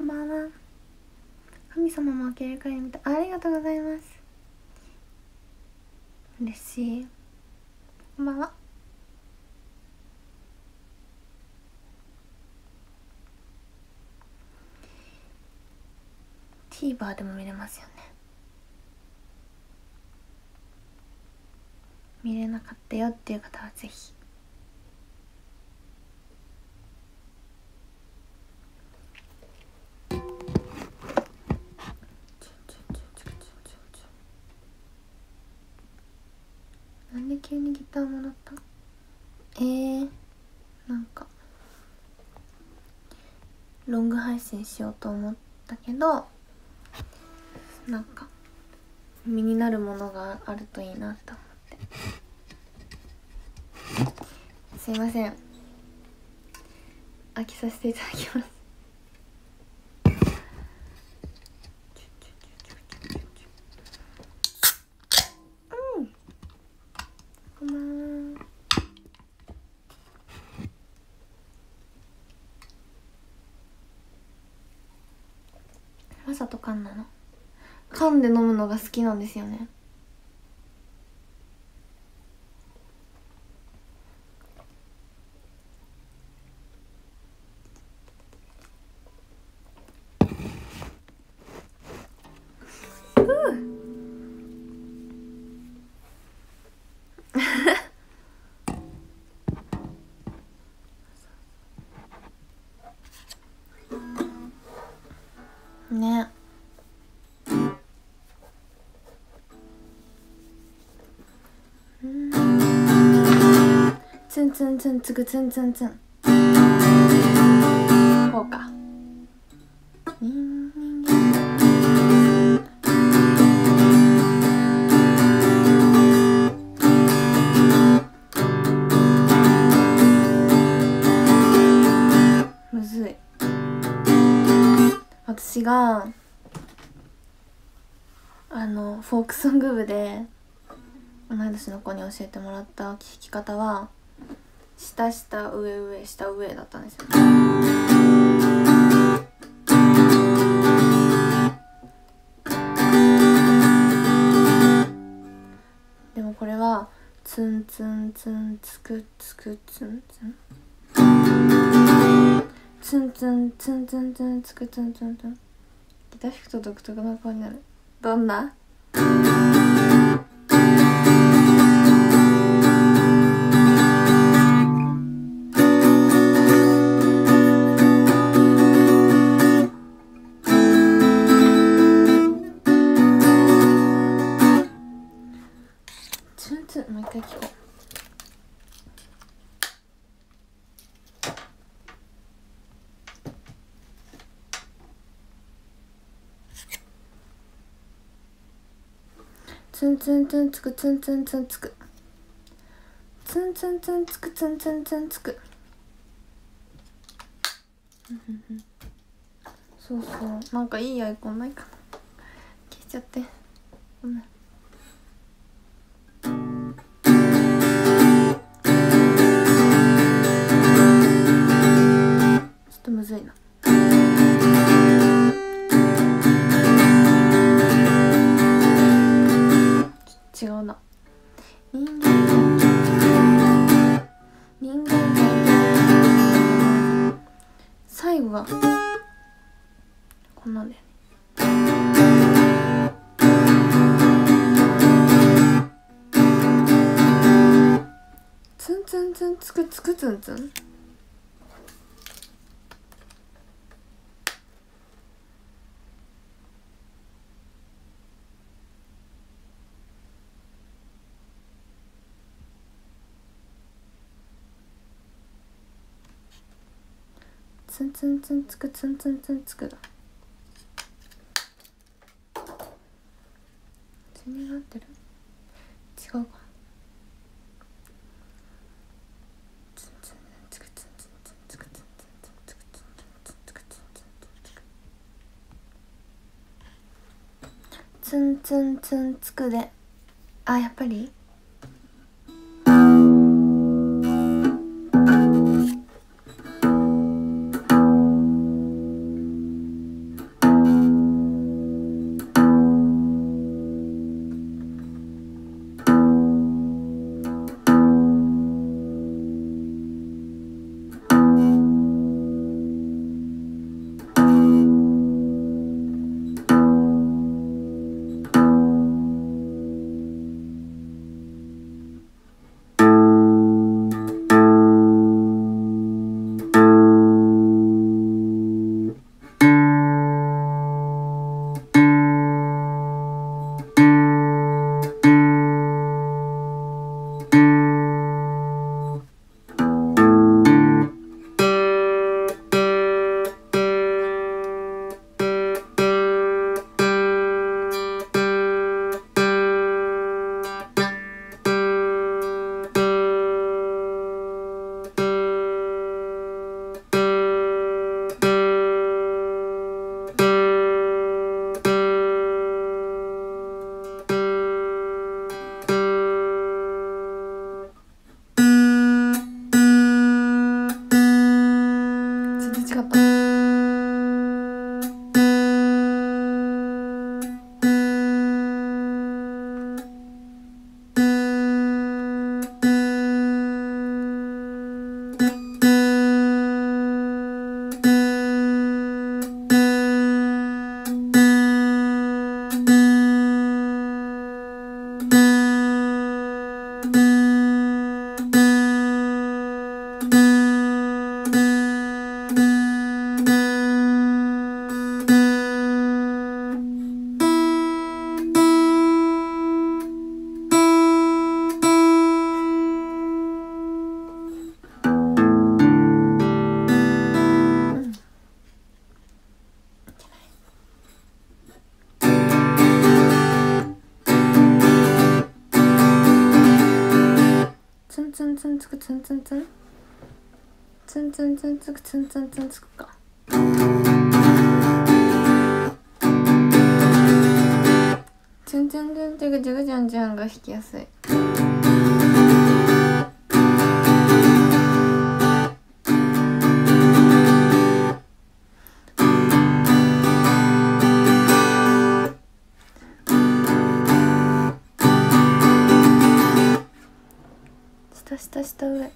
ばんは。神様も明らかに見た。ありがとうございます。嬉しい。こんばんは。TVer でも見れますよね。見れなかったよっていう方はぜひ。なんで急にギターもらった？なんかロング配信しようと思ったけど、なんか身になるものがあるといいなと思って。すいません、開けさせていただきます。こんばんは。わざと噛んだの。噛んで飲むのが好きなんですよね。ね。ツンツンツンツクツンツンツン。こうか。むずい。私がフォークソング部で同い年の子に教えてもらった弾き方は下下上上下上だったんですよ。でもこれはツンツンツンツクツクツンツンツンツンツンツンツンツクツンツンツン。ギター弾くと独特な顔になる。どんな？ツンツン、もう一回聞こう。ツンツンツンツクツンツンツンツクツンツンツンツクツンツンツンツク。そうそう、なんかいいアイコンないかな。消しちゃって、ごめん。ちょっとむずいな。違うな。人間最後がこんなんだよね。ツンツンツンツクツクツンツン。ツンツンツンツクツンツンツンツクだ。普通になってる？違うか。ツンツンツンツクで、あ、やっぱりツンツンツンツクツンツンツンツクか。ツンツンツンツクジュグジャンジャンが弾きやすい。下下下上。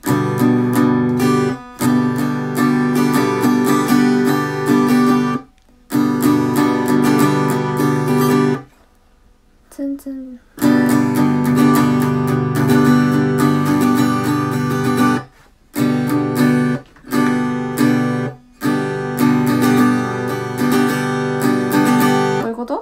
ツンツン。こういうこと？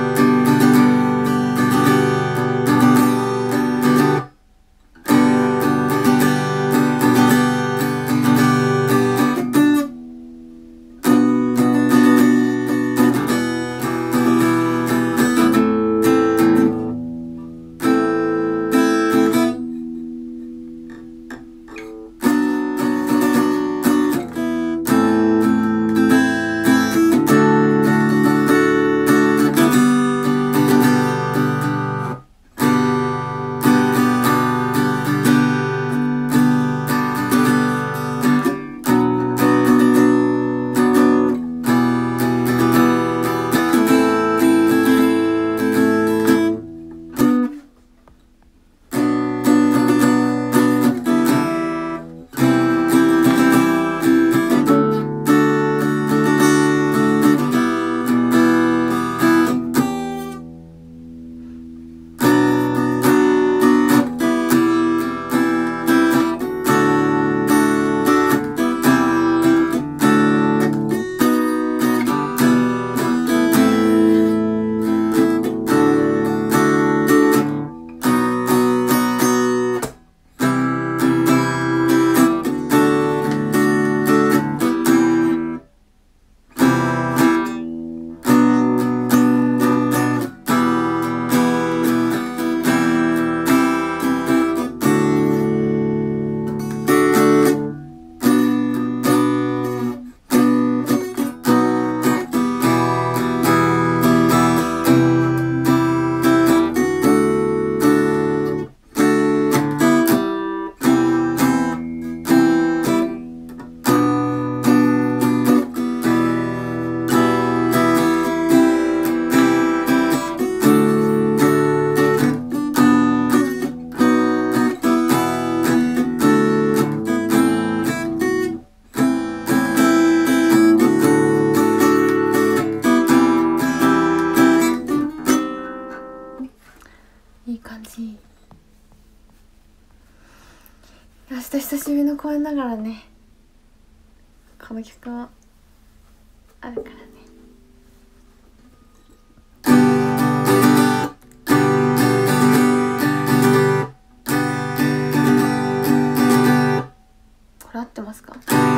いい感じ。明日久しぶりの公演だからね、この曲はあるからね。これ合ってますか？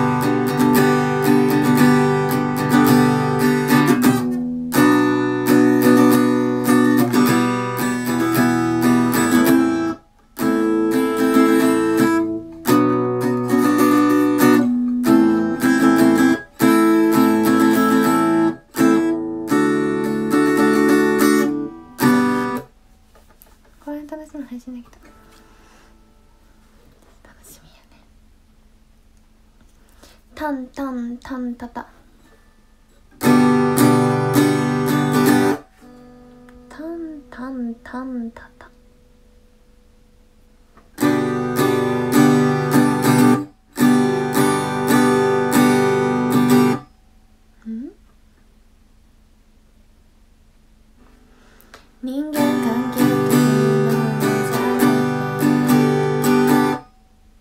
楽しみ配信だけど楽しみやね。タンタンタンタタタンタンタンタタ人間関係というのじゃなくて、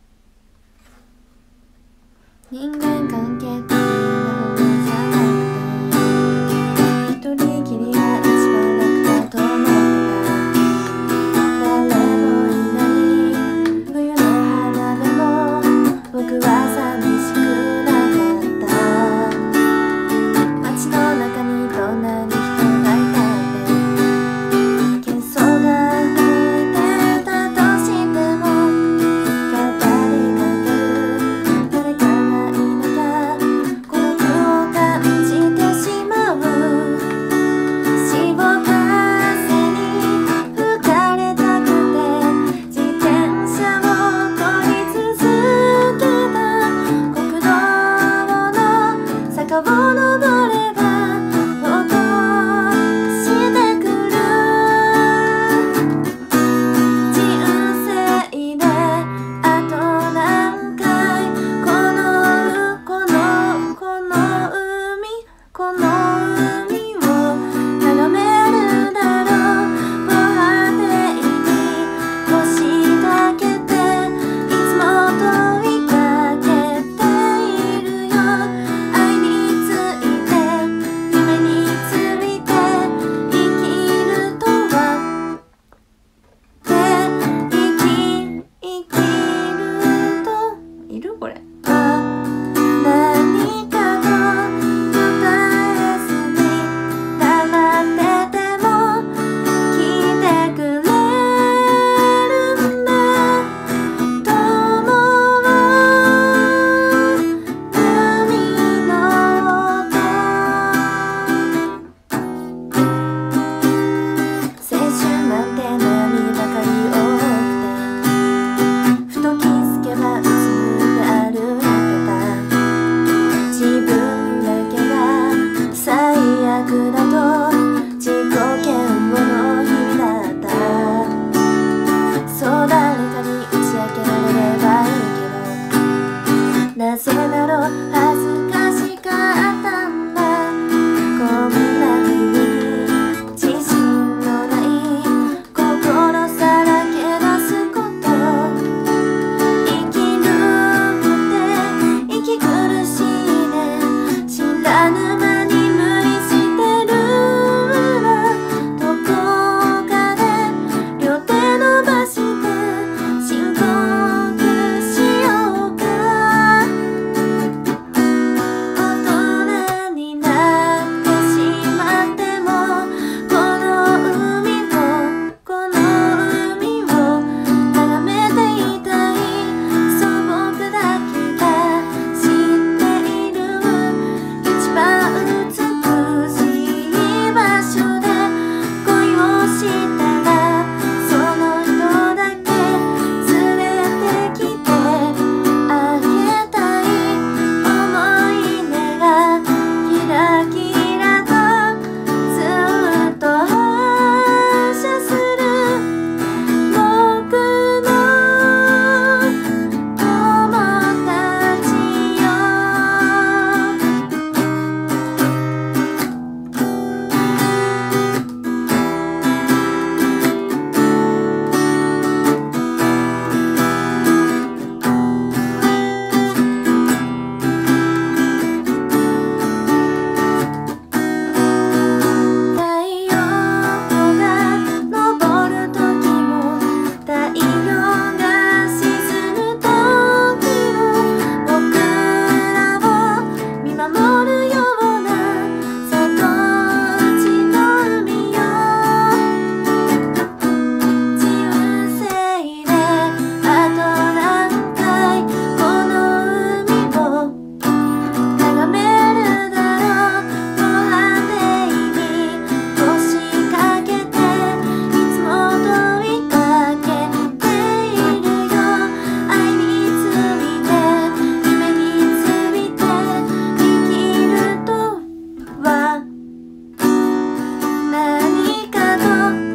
人間関係というのじゃなくて、一人きりが一番楽だと思ってた。誰もいない冬の花でも僕は寂しくなかった。街の中にどんなに人がいた誰か恥ずかしかったんだ。こんな風に自信のない心さらけ出すこと、生きるって息苦しいね。知らぬ間に無理してるわ。どこかで両手伸ばして深呼吸しようか。大人になってしまってもこの海を眺めていたい。そう僕だけが知っている一番美しい場所で恋をしたら、その人だけ連れてきてあげたい。思い出がキラキラとずっと反射する僕の友達よ。太陽が昇る時も太陽が沈む時も僕らを見守るような瀬戸内の海よ。自由性であと何回この海を眺めるだろう。ご飯デイに腰掛けていつも問いかけているよ。愛について夢について生きるとは何かと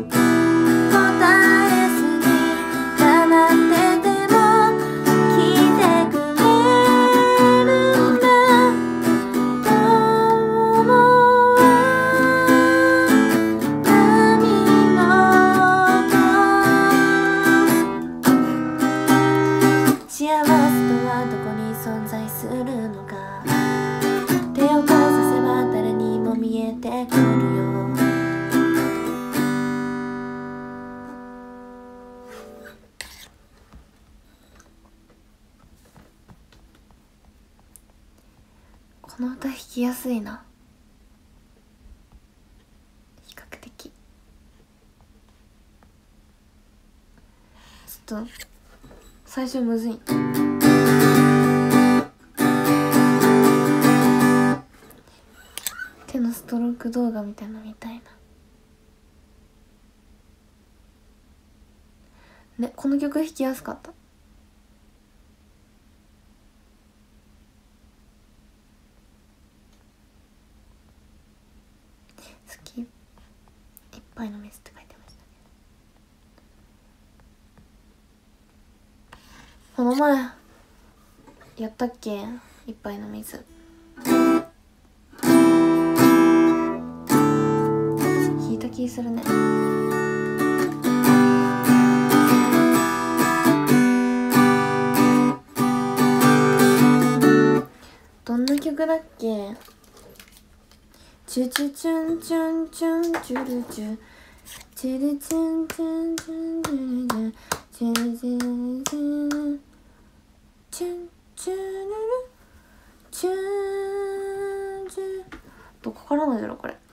答えずに黙ってても聞いてくれるんだと思う。波の音、幸せとはどこに存在するのか。手をかざせば誰にも見えてくるよ。この歌弾きやすいな、比較的。ちょっと最初むずい。手のストローク動画みたいなの見たいな。ね、この曲弾きやすかった。好きいっぱいの水って書いてましたね。この前やったっけ、いっぱいの水。弾いた気するね。どんな曲だっけ。チュチュチュンチュンチュンチュルチュチュルチュンチュンチュンチュルチュチュルチュンチュンチュンチュルルチュンチュン。どこからなんだろうこれ。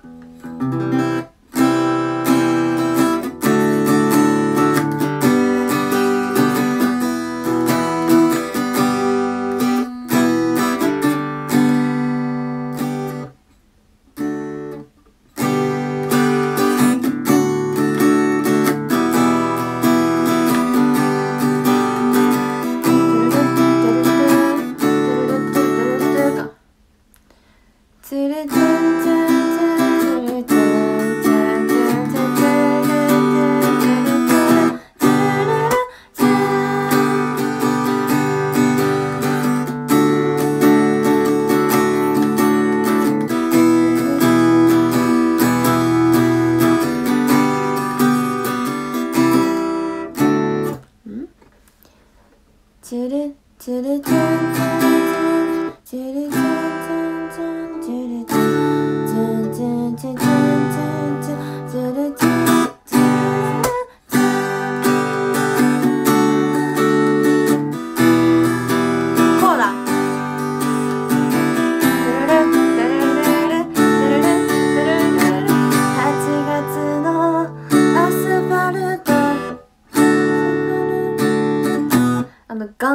ツルツンツンツンツルツン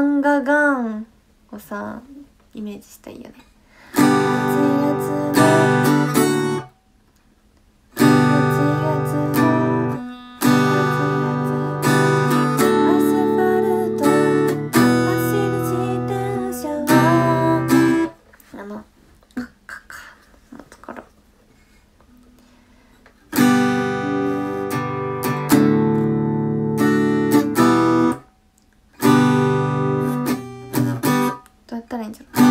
ンガガンをさイメージしたらいいよね。8月アスファルト走る自転車はカッカッカのところ。どうやったらいいんじゃろう。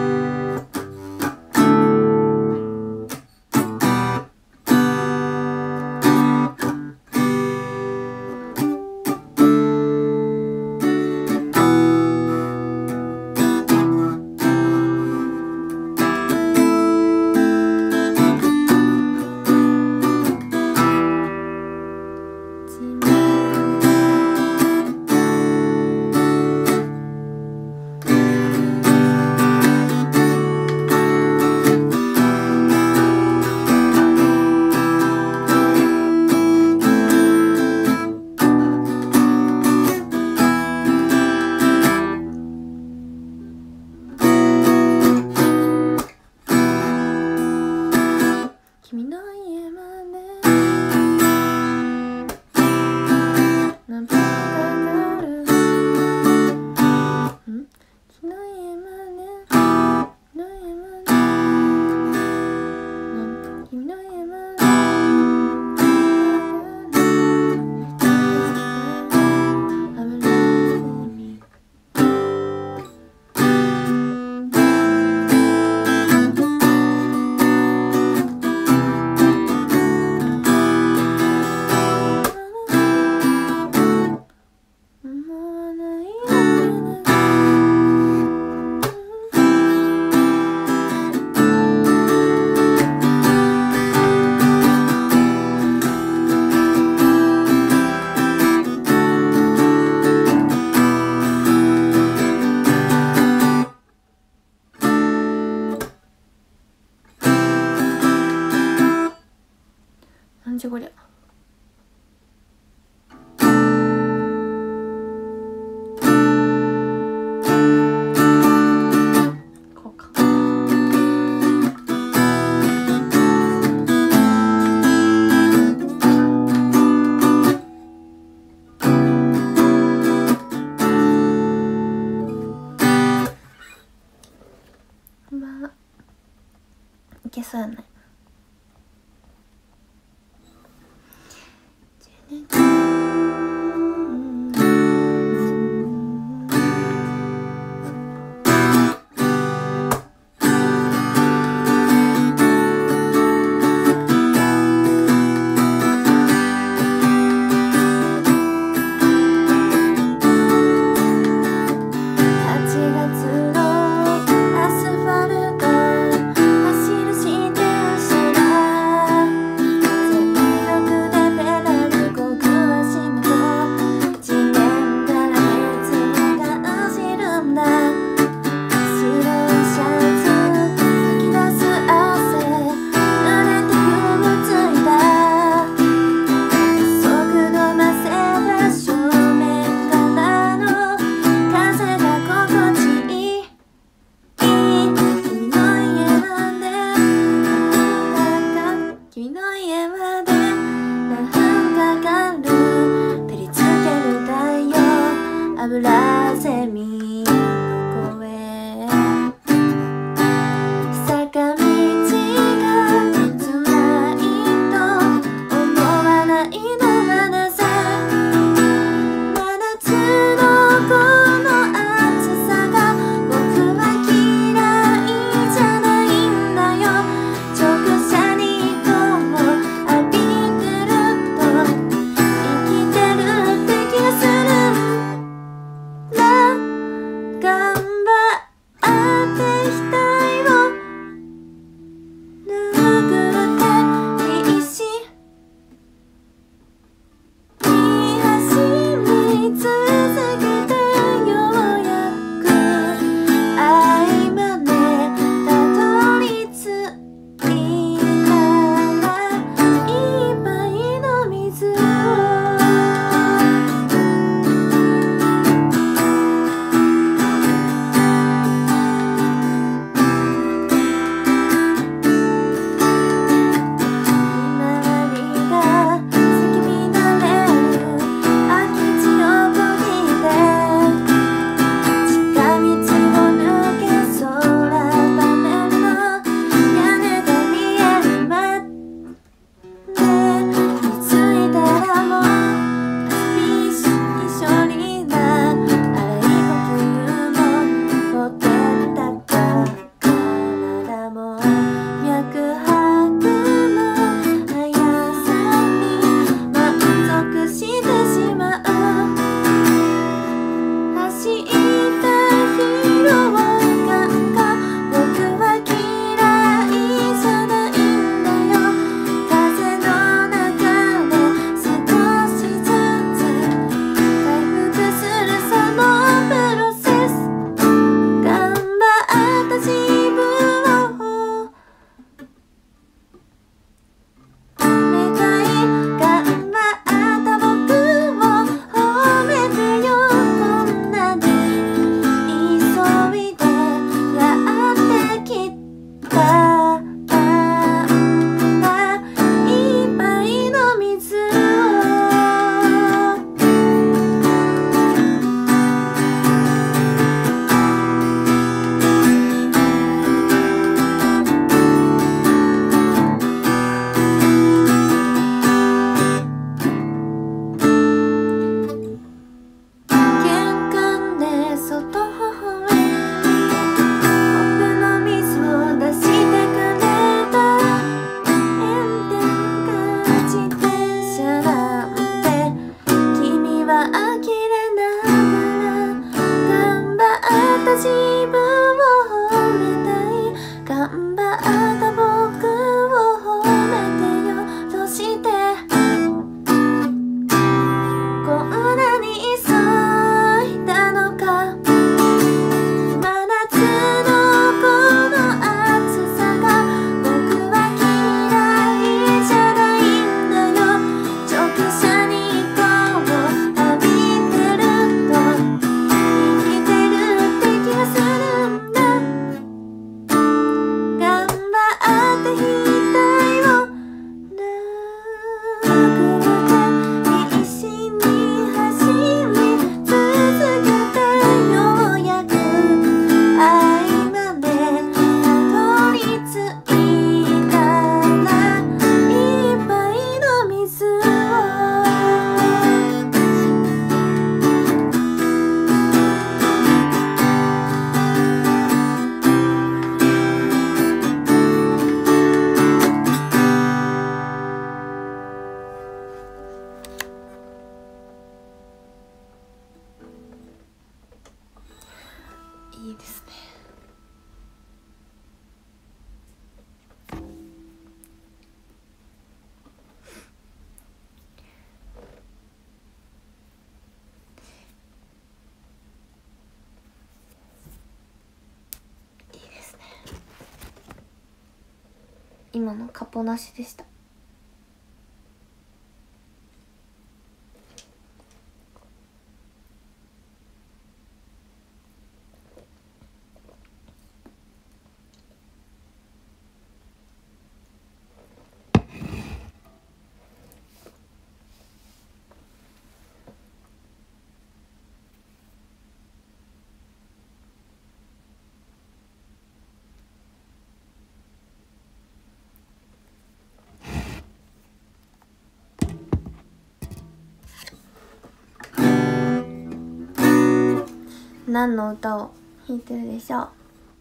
君の家まで何分かかる？君の家まで君の家まで君の家までなんじゃこりゃ。こうか。まあいけそうやね。8月のアスファルト走る自転今のカポなしでした。何の歌を弾いてるでしょう。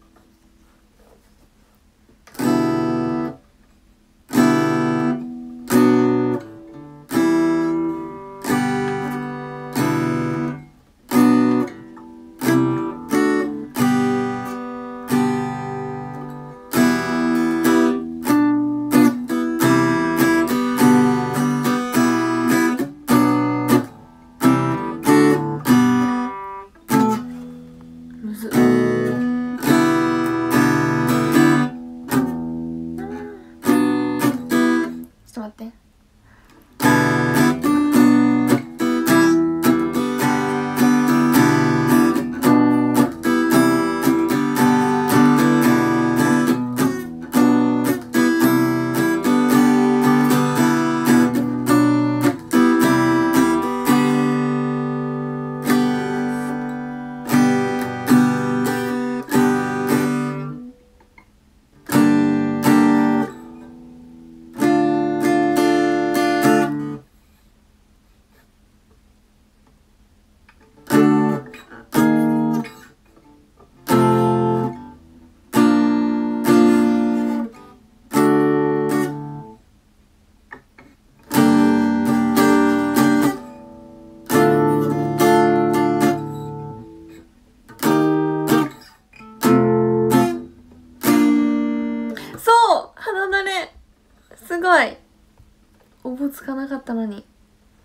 すごいおぼつかなかったのに。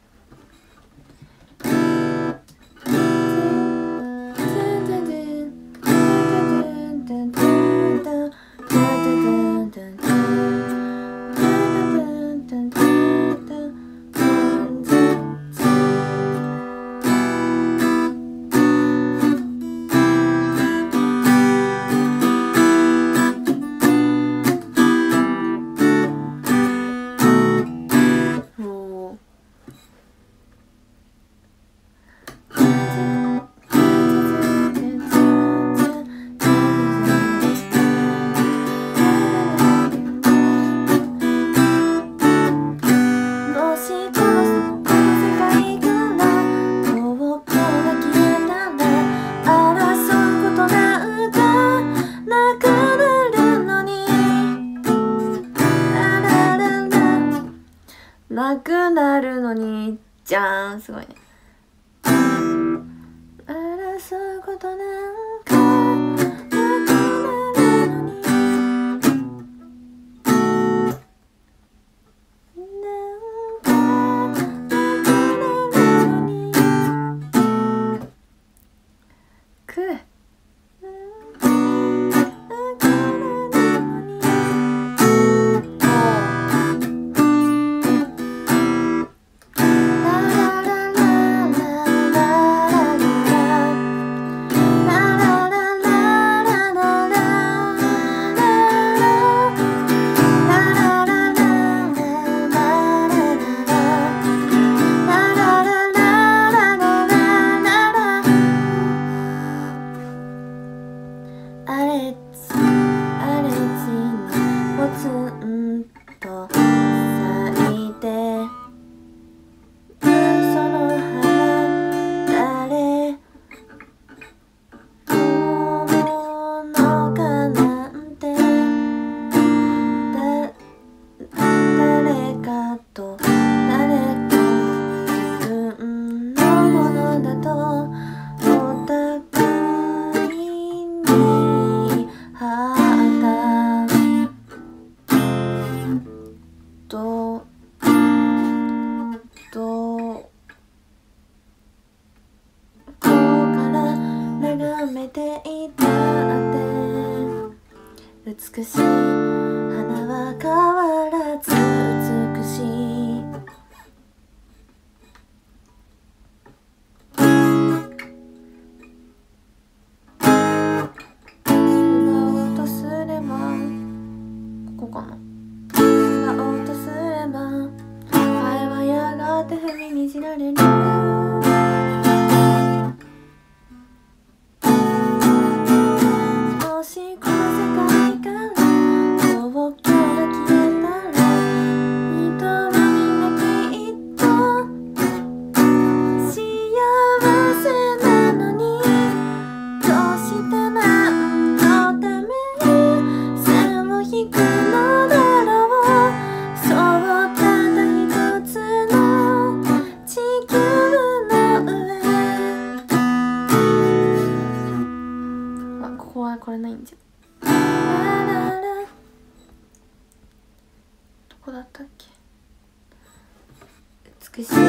なくなるのにじゃーん、すごいね。争うことなんかなくなるのになんかなくなるのにく美しい花は引くのだろう。そうただ一つの地球の上。あ、ここはこれないんじゃん。どこだったっけ。美しい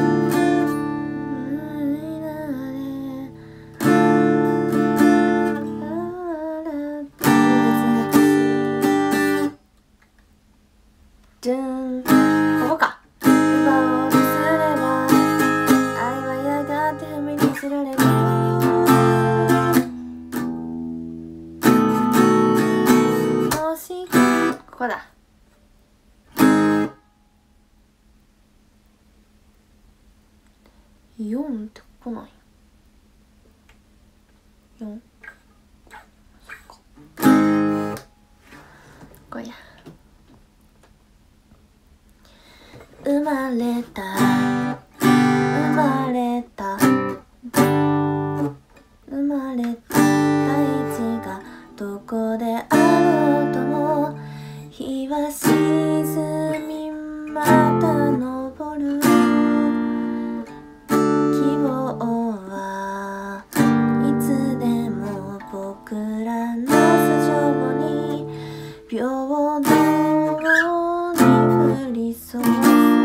ここか。奪おうとすれば愛はやがて踏みにじられる。もしここだ。4って来ない。4そっか。これや。生まれた生まれた生まれた大地がどこであろうとも、日は沈みまた昇る。希望はいつでも僕らの素性に平等に降り注ぐ。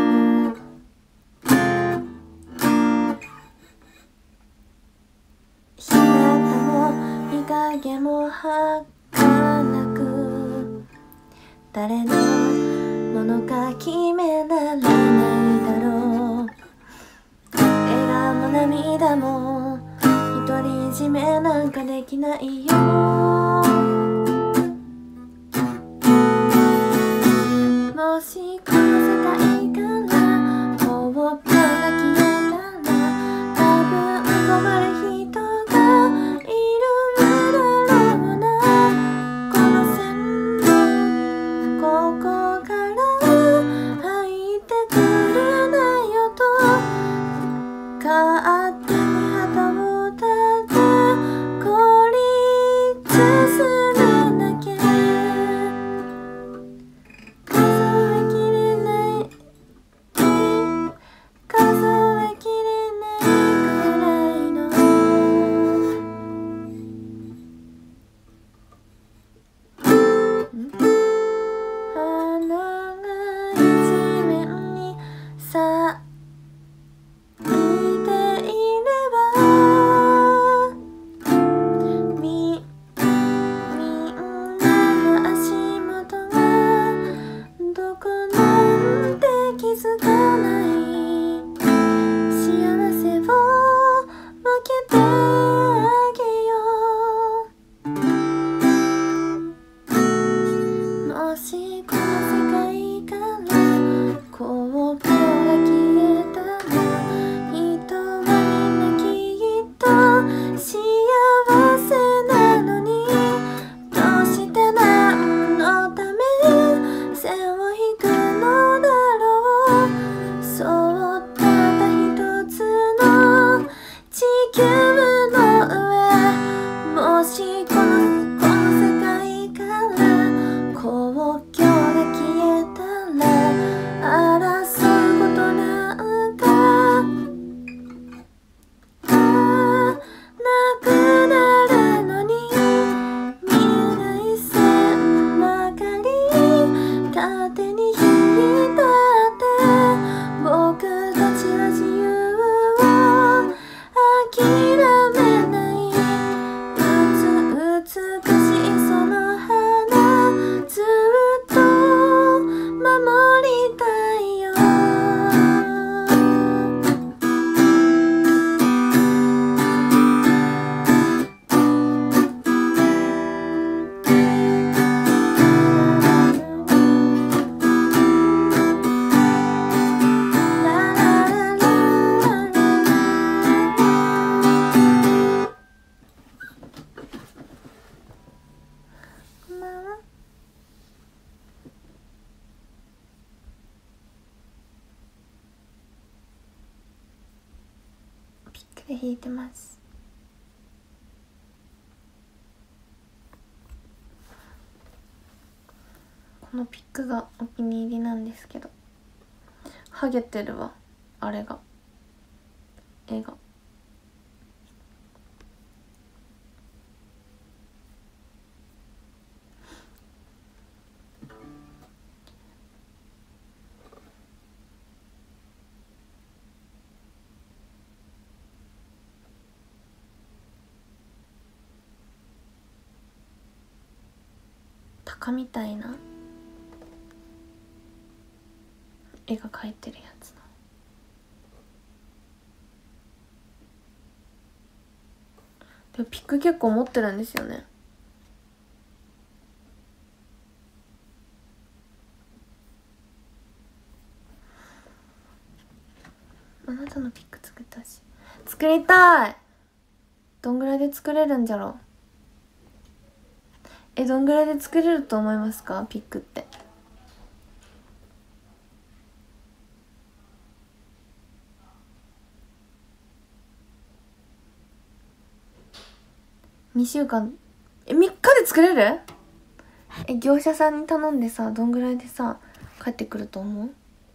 日向も日陰も儚く、誰のものか決められないだろう。笑顔も涙も独り占めなんかできないよ。もしこの世界から放棄が消えたら、多分困る人がいるんだろうな。この線もここから入ってくるなよと、勝手に旗を立て孤立するだけ。数えきれない数えきれないくらいの花が一面に咲いていれば、みんなの足元がどこなんて気づかない。幸せを分けてあげよう。もしこの世界から公共が消えたら、人はみんなきっと幸せなのに、どうして何のため線を引くのだろう。そうただ一つの地球の上。もしこの世界から公共が消えたら、争うことなんかなくなるのに、未来線ばかり縦に引いたって僕たちは自由を諦めない。美しいその花ずっと守りたいよ。ピックで弾いてます。 このピックがお気に入りなんですけど、ハゲてるわ、あれが、絵が。鷹みたいな絵が描いてるやつだ。でもピック結構持ってるんですよね。あなたのピック作ったし、作りたい。どんぐらいで作れるんじゃろう。どんぐらいで作れると思いますか、ピックって。2週間、3日で作れる？業者さんに頼んでさ、どんぐらいでさ帰ってくると思う？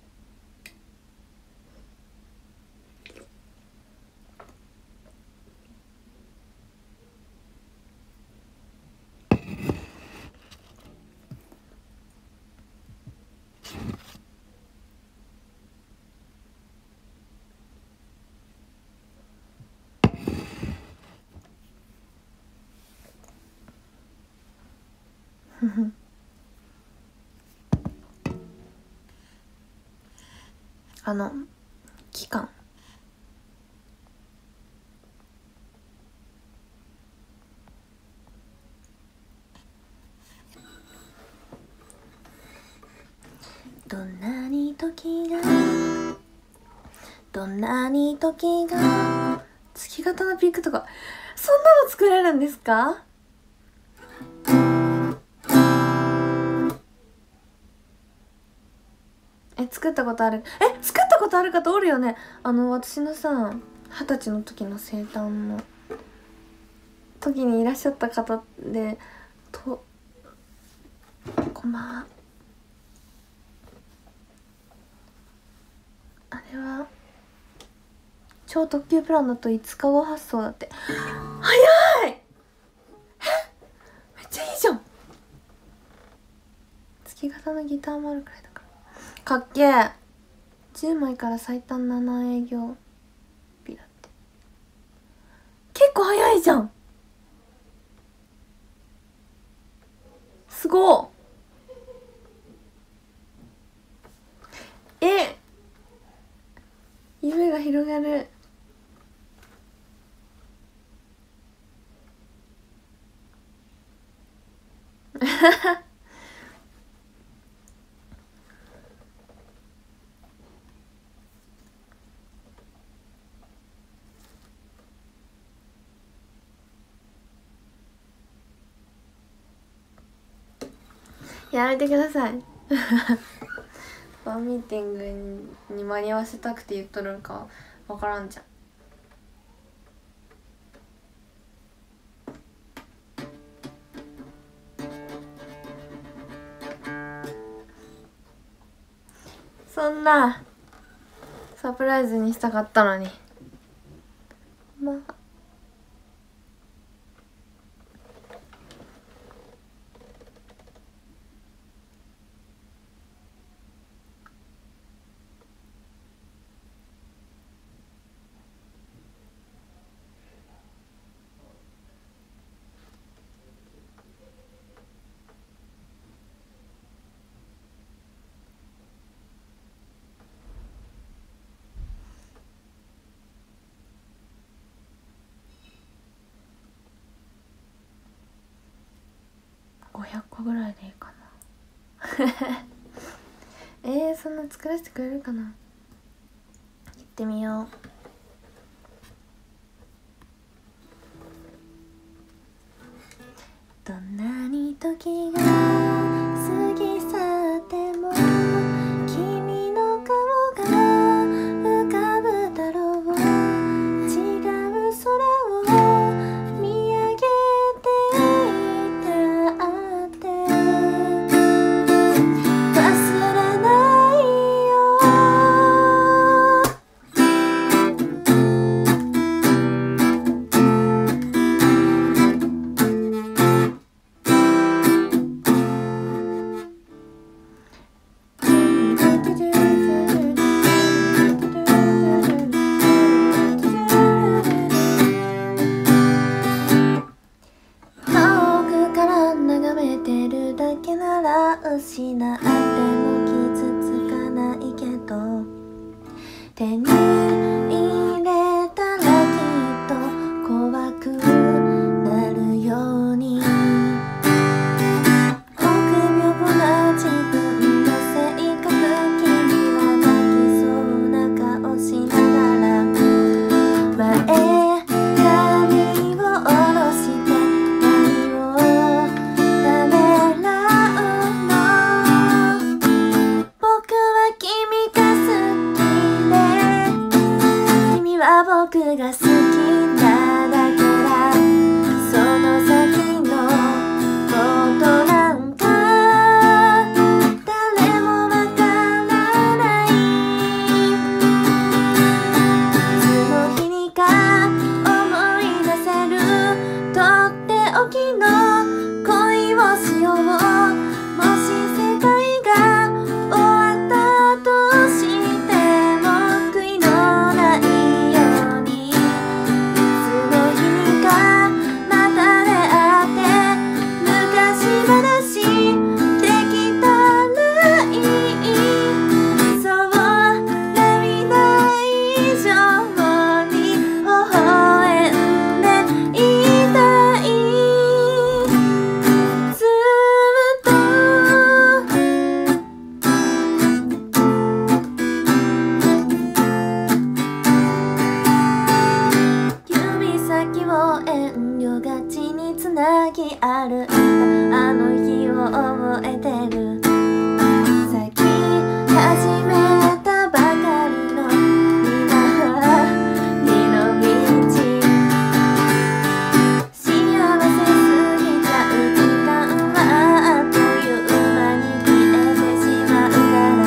期間。どんなに時が月型のピックとか、そんなの作れるんですか？作ったことある？作ったことある方おるよね。私のさ、20歳の時の生誕の時にいらっしゃった方で、あれは超特急プランだと5日後発送だって。早い。めっちゃいいじゃん。月型のギターもあるくらいだから。かっけー。10枚から最短7営業日だって。結構早いじゃん。すごっ。夢が広がる。やめてください。ファンミーティングに間に合わせたくて言っとるんかわからんじゃん。そんなサプライズにしたかったのに。まあ500個ぐらいでいいかな。そんな作らせてくれるかな。行ってみよう。どんなに時が過ぎ去っても君の顔が浮かぶだろう。違う空を見上げていたってら失っても傷つかないけど、手に入れたらきっと怖くなるように、臆病な自分の性格、君は泣きそうな顔しながら前髪を下ろして何をためらうの。僕は君が好きで、君は僕が好きなだけだ。その先のことなんか誰もわからない。いつの日にか思い出せるとっておきの恋をしよう。もし世界が終わったとしても悔いのないように、いつの日にかまた出会って昔話できたらいい。そう涙以上に微笑んでいたい。ずっと指先を遠慮がちにつなぎ歩いたあの日を覚えてる。咲き始めたばかりのひまわりの道、幸せすぎちゃう時間はあっという間に消えてしまうから、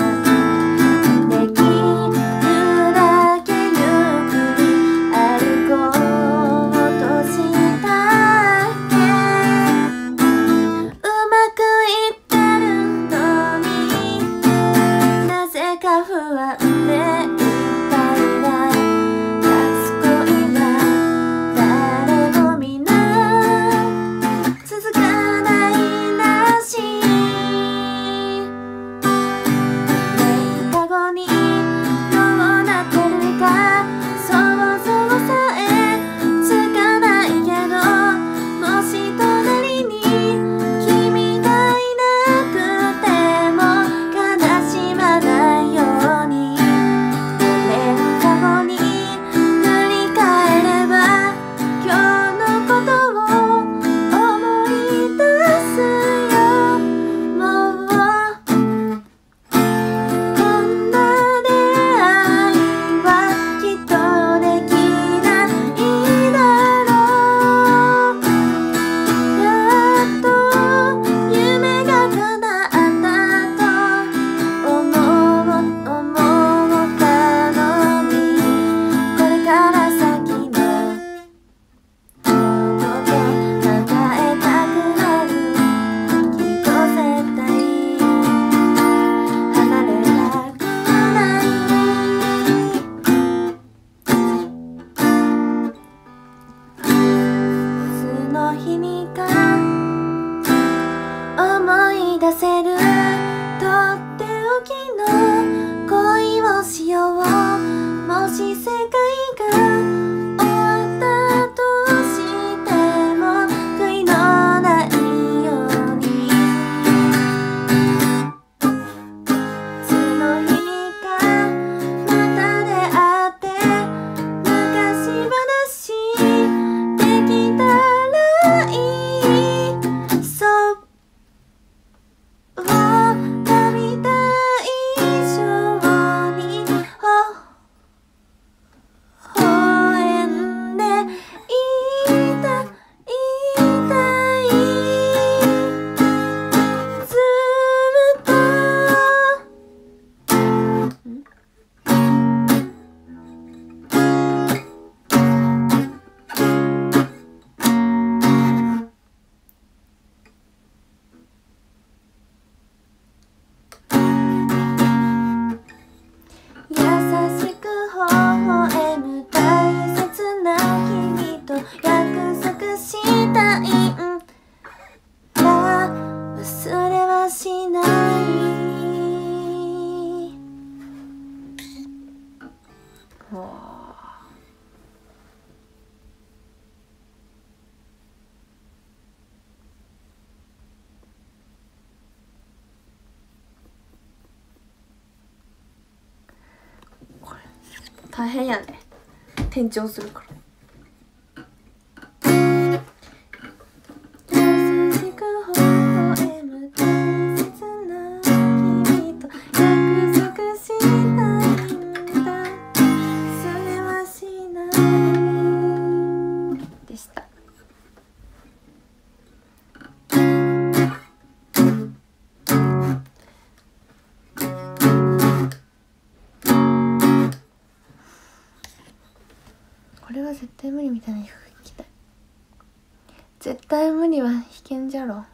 できるだけゆっくり歩こうとしたっけ。うまくいってるのになぜか不安でいっぱいだ。初恋は誰も皆続かないらしい。6日後にどうなってるか想像さえつかないけど、もし隣に君がいなくても悲しまないように、5年過後に振り返れば今日のことを思い出すよ。もうこんな出会いはきっとできないだろう。やっと夢が叶ったと思ったのに、これから先のこと考えたくなる。君と絶対離れたくない。いつの日にか思い出せるとっておきの恋をしよう。もし世界が終わったとしても悔いのないように、いつの日にかまた出会って昔話できたらいい。そう涙以上に微はしない。これ大変やね、転調するから。これは絶対無理みたいな曲弾きたい。絶対無理は弾けんじゃろ。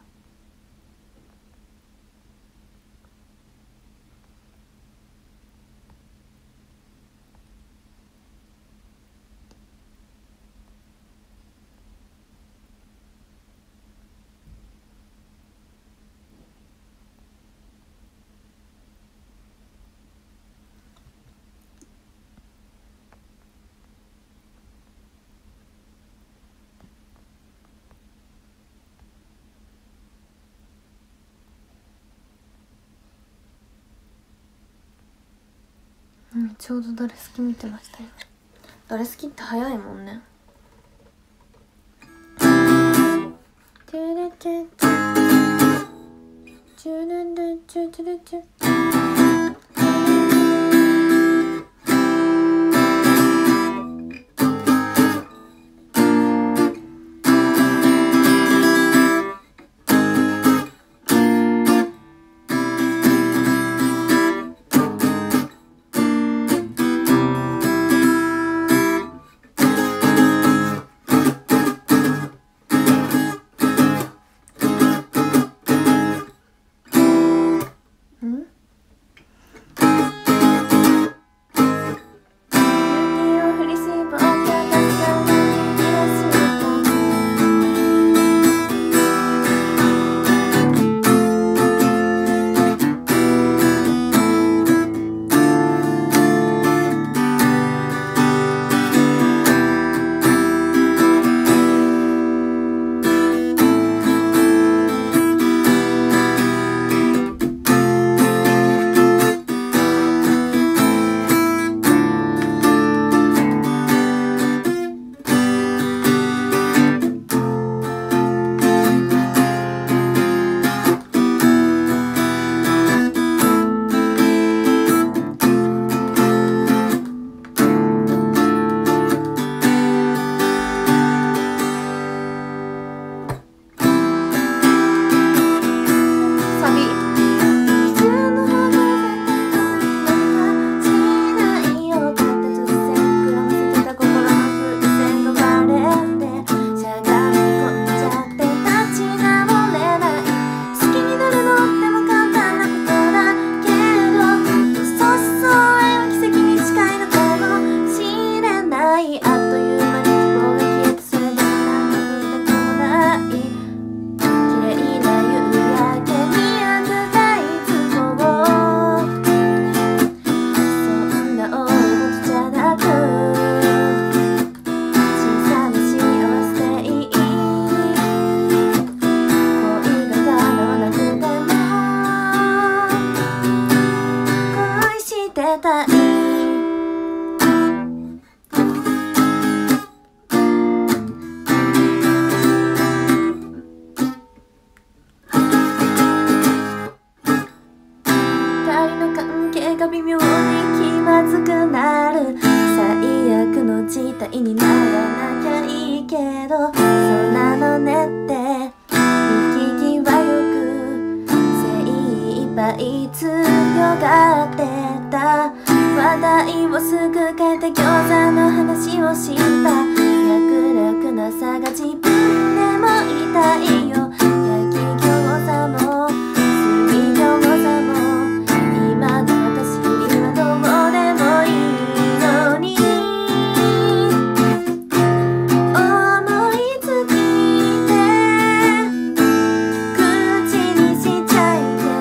ちょうどドレスキ見てましたよ。ドレスキって早いもんね。チュルチュチュルルチュチュルチュ。口にしちゃいけ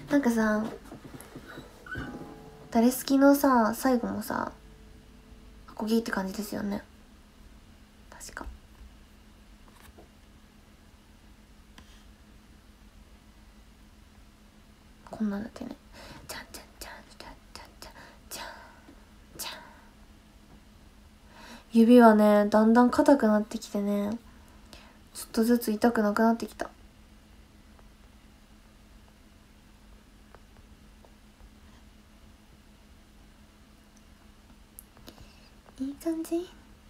なんかさ、誰好きのさ最後もさアコギって感じですよね、確か。こんなんだってね。ちゃんちゃんちゃんちゃんちゃんちゃんちゃんちゃん。指はねだんだん硬くなってきてね、ちょっとずつ痛くなくなってきた。いい感じ。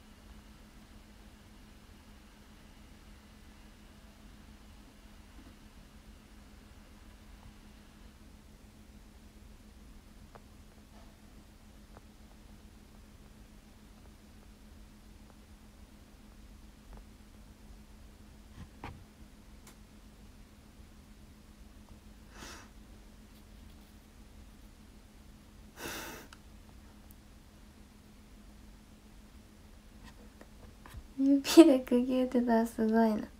指で区切ってたらすごいな。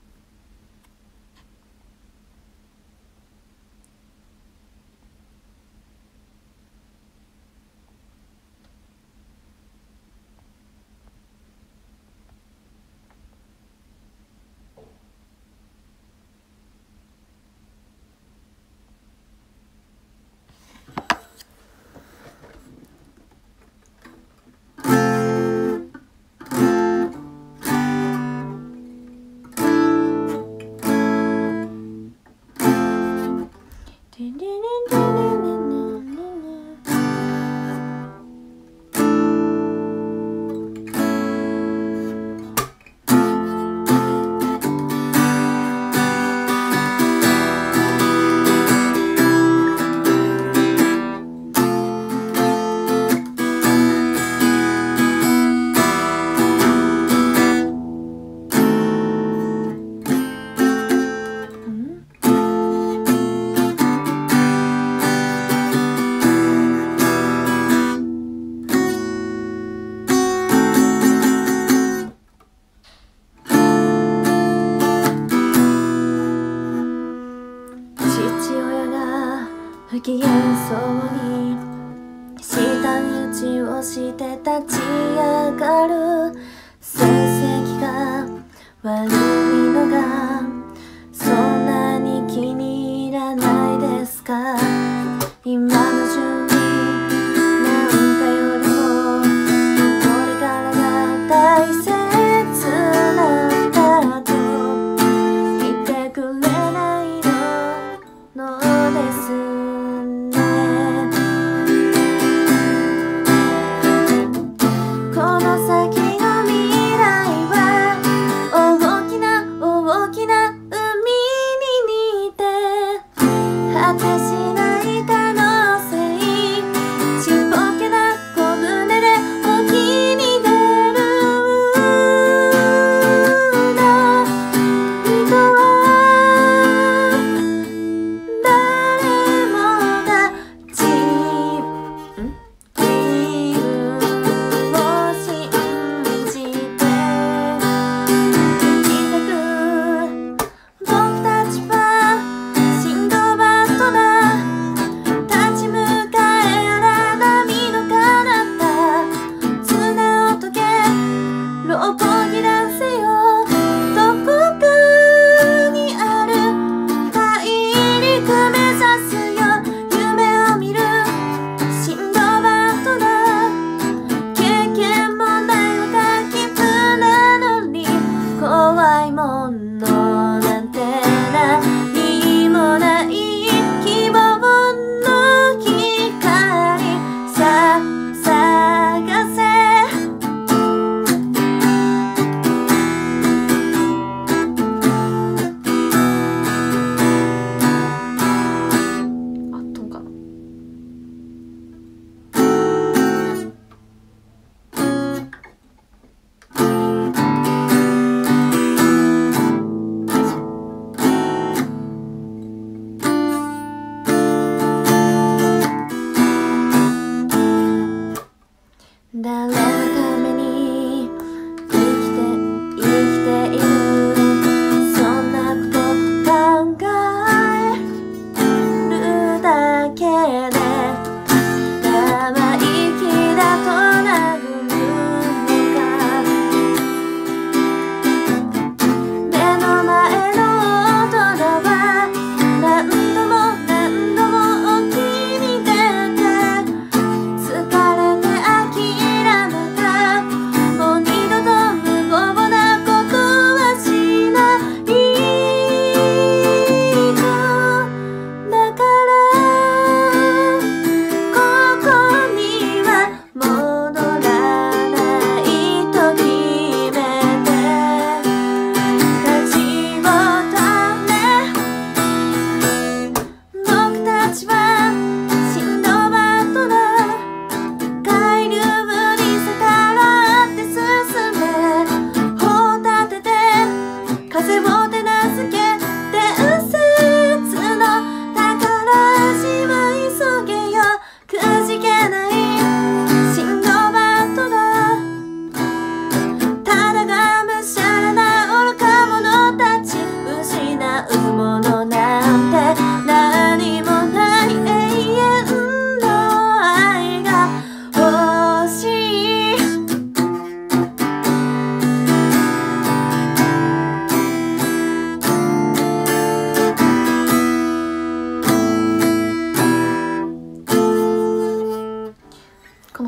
不機嫌そうに舌打ちをして立ち上がる。成績が悪いのがそんなに気に入らないですか。今の準備なんかよりもこれからが大切なんだと言ってくれないのですね。この先の未来は大きな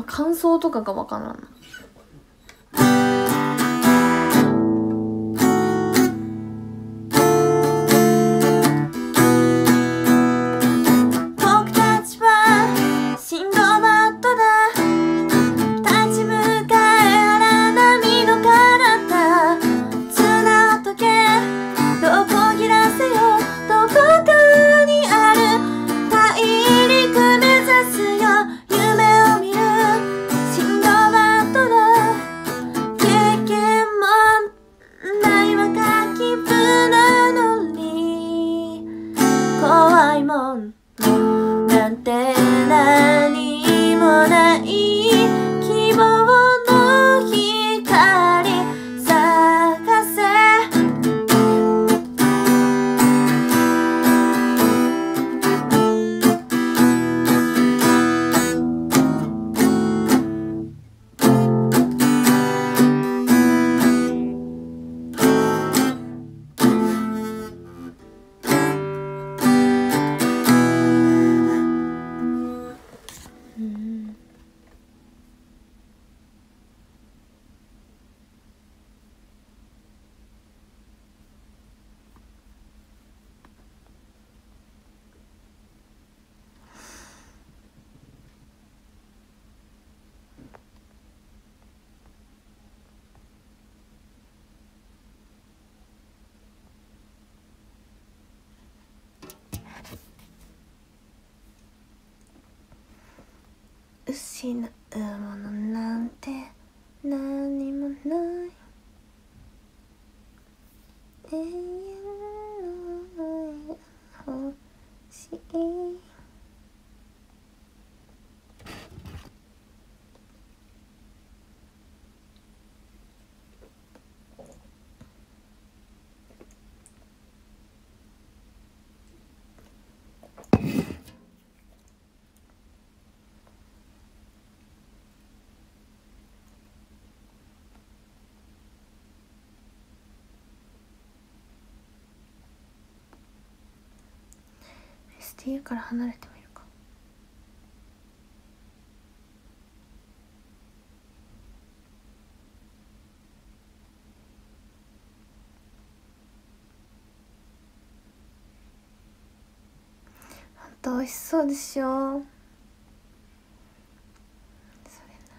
感想とかがわからんな。僕たちはシンドバッドだ。立ち向かえ荒波の彼方。綱を解けどこ切らせよ。どこかにある大陸目指すよ。夢を見るシンドバッドだ。経験もない若き船乗り。怖いもんなんて何もない。希望の光探せ。失うものなんて何もない。永遠の星。STU から離れてみるか。ほんと美味しそうでしょ。それな。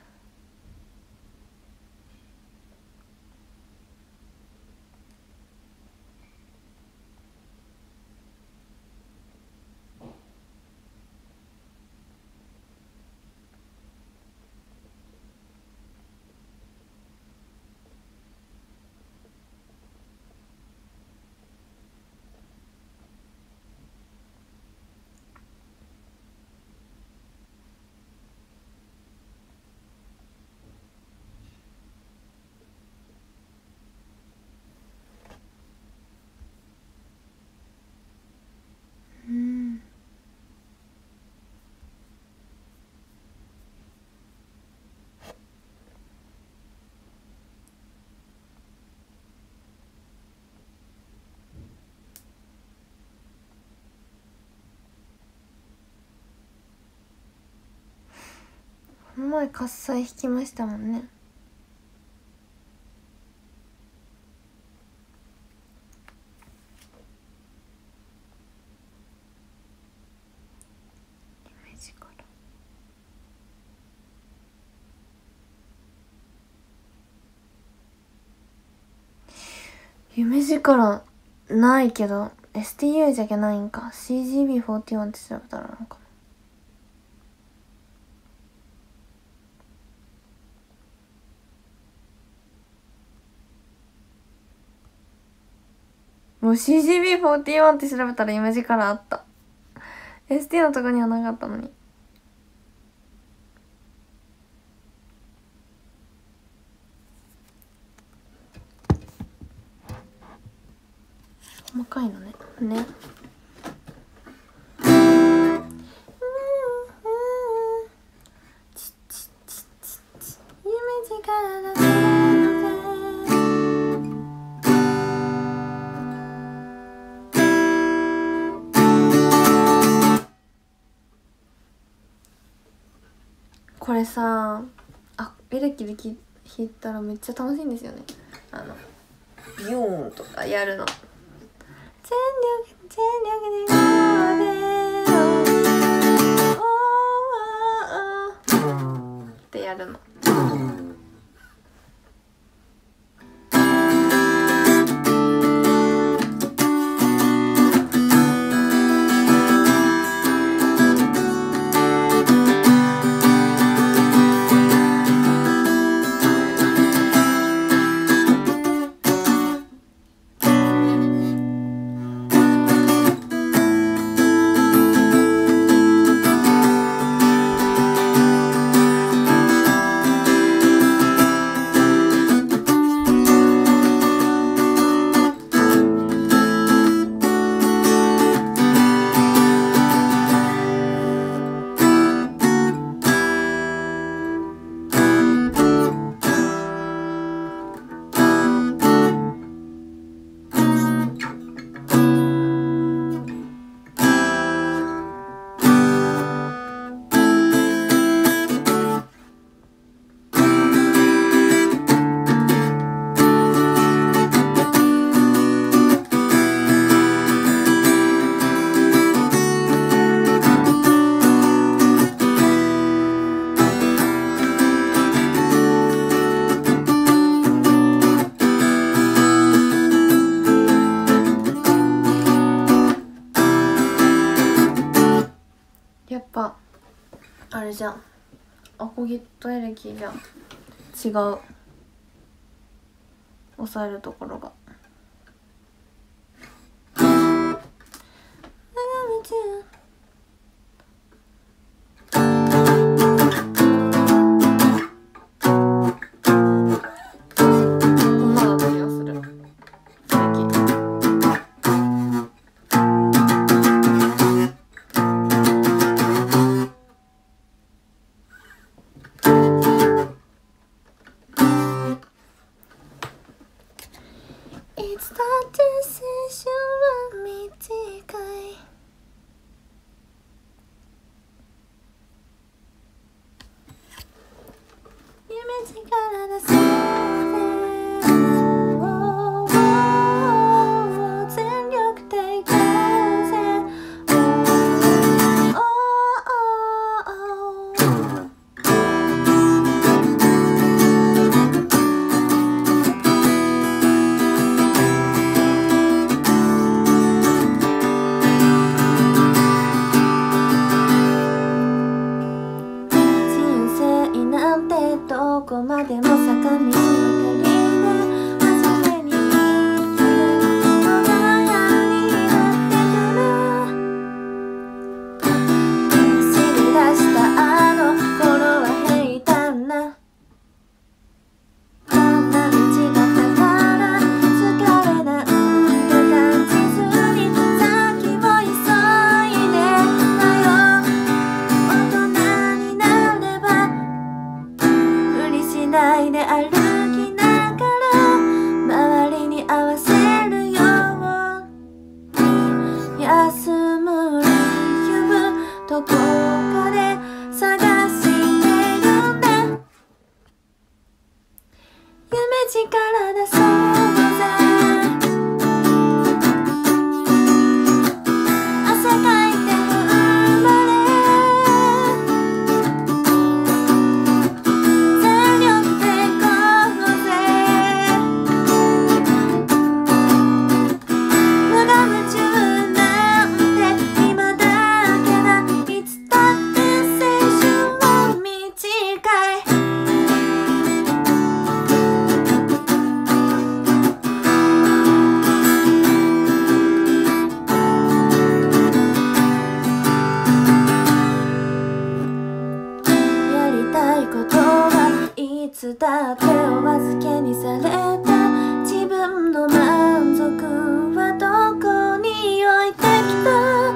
この前喝采弾きましたもんね。夢力。夢力ないけど STU じゃけないんか。 CGB41 って調べたらなんかもう CGB41 って調べたら夢力あった。 ST のとこにはなかったのに。細かいのね。夢力だぜ。 これさ、エレキで弾いたらめっちゃ楽しいんですよね。ビヨーンとかやるの。全力でってやるの。やっぱあれじゃん、アコギとエレキじゃん、違う、押さえるところが。いつだって青春は短い。夢力出そうぜ、全力でいこうぜ。どこまでも坂道ばかりで初めに生きるのが嫌になってくる。走り出したあの頃は平坦なこんな道だったから疲れなんて感じずに先を急いでたよ。大人になれば無理しないで歩きながら周りに合わせるように休む理由どこかで探してるんだ。夢力出そうぜ、汗かいて踏ん張れ。いつだってお預けにされた自分の満足はどこに置いてきた。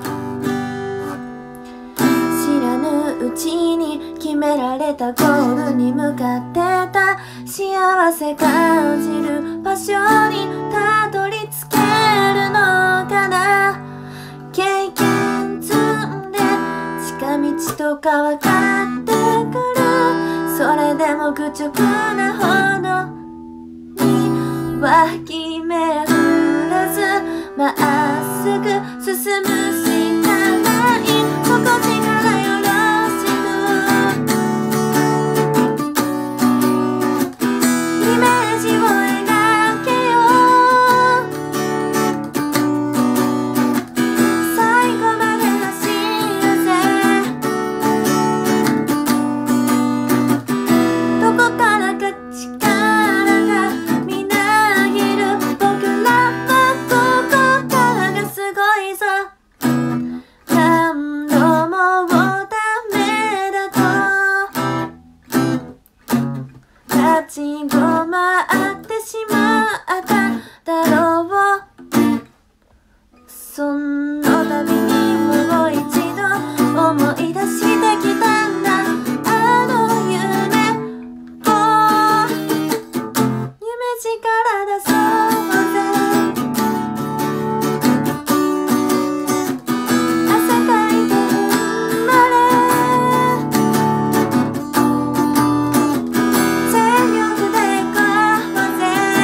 知らぬうちに決められたゴールに向かってた。幸せ感じる場所にたどり着けるのかな。経験積んで近道とか分かってくる。 それでも愚直なほどに脇目振らずまっすぐ進むしかない心地からよろしくイメージを描けよ最後まで走るぜどこからか力がみなぎる僕らはここからがすごいぞ何度もダメだと立ち止まってしまっただろうその度にもう一度思い出してきたんだあの夢を夢力出そうぜ朝かいて生まれ全力で行こうぜ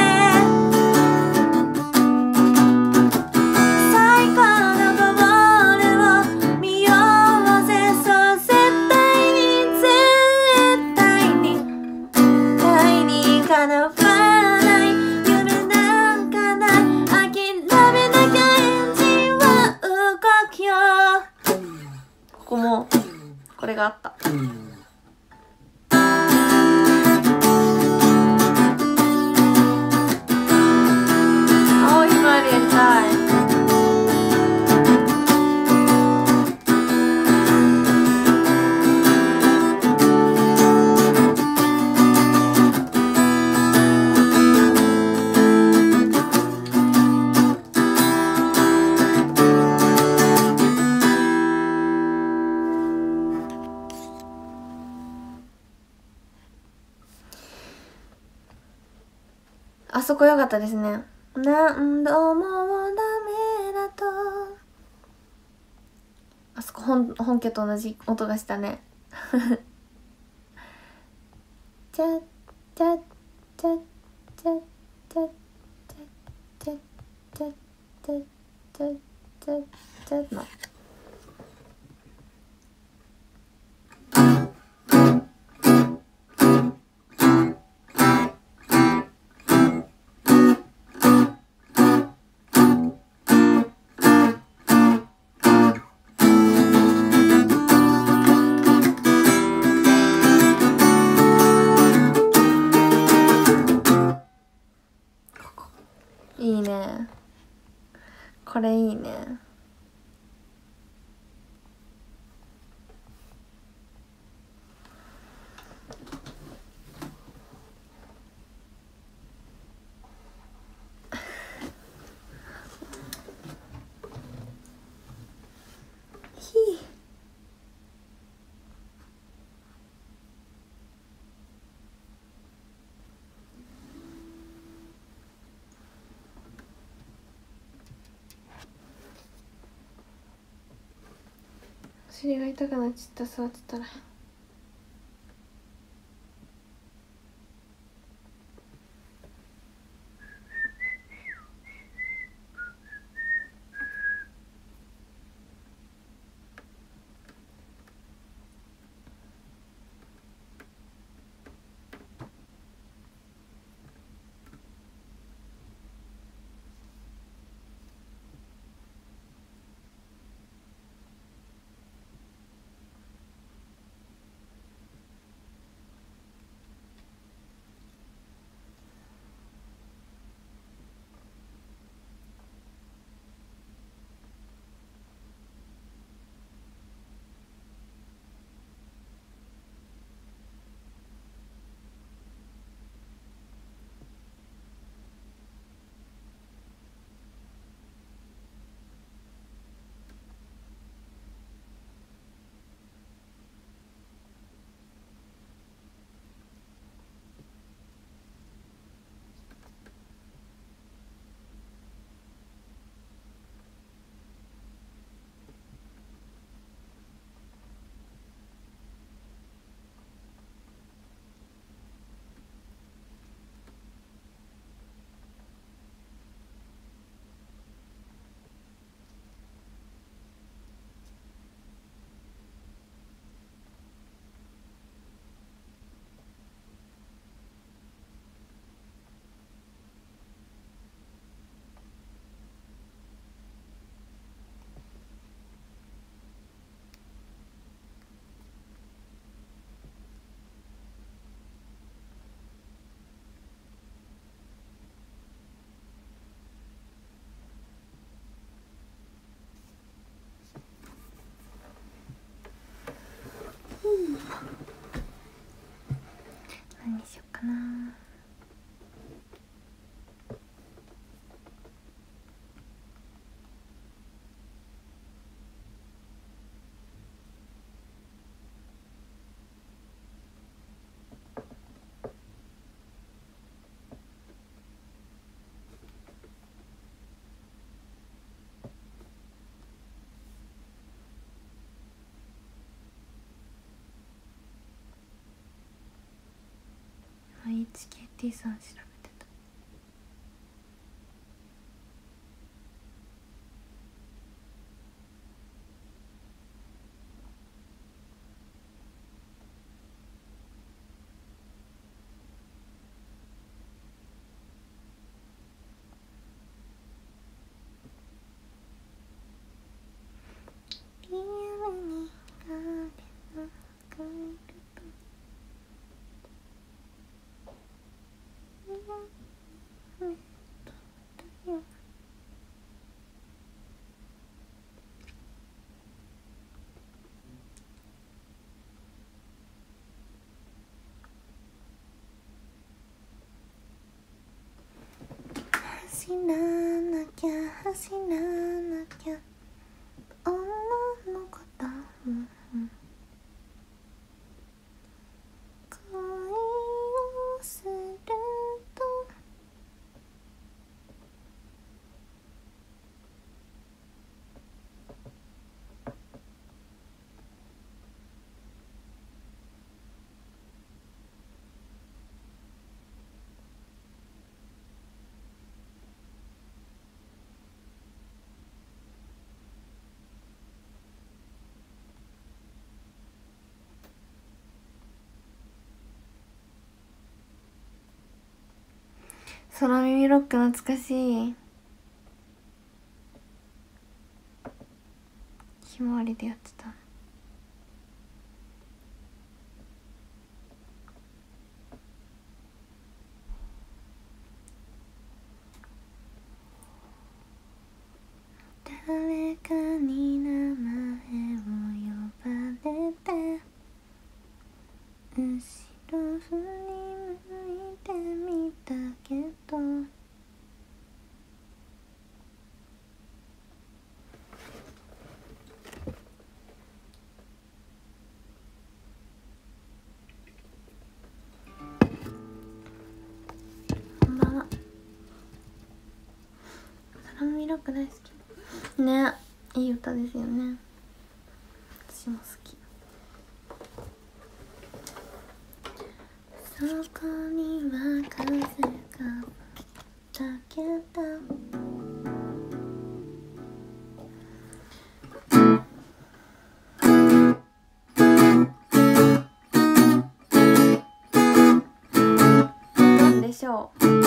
最高のゴールを見ようぜそう絶対に叶わない夢なんかない諦めなきゃエンジンは動くよここもこれがあった青いひまわりやりたいあそこ良かったですね何度もダメだとあそこ本家と同じ音がしたねチャッチャッチャッチャッチャッチャッチャッチャッチャッチャッチャッチャッのいいねこれいいねお尻が痛くなっちゃった座ってたら T さん調べてた。リアルにガーデンのガイ走らなきゃ走らなきゃ女の子だもん恋をすると空耳ロック懐かしい。ひまわりでやってた。誰かに名前を呼ばれて後ろ振り向いてみたけどこんばんは。空耳ロック大好きね。いい歌ですよね。私も好き。そこには風がだけどなんでしょう。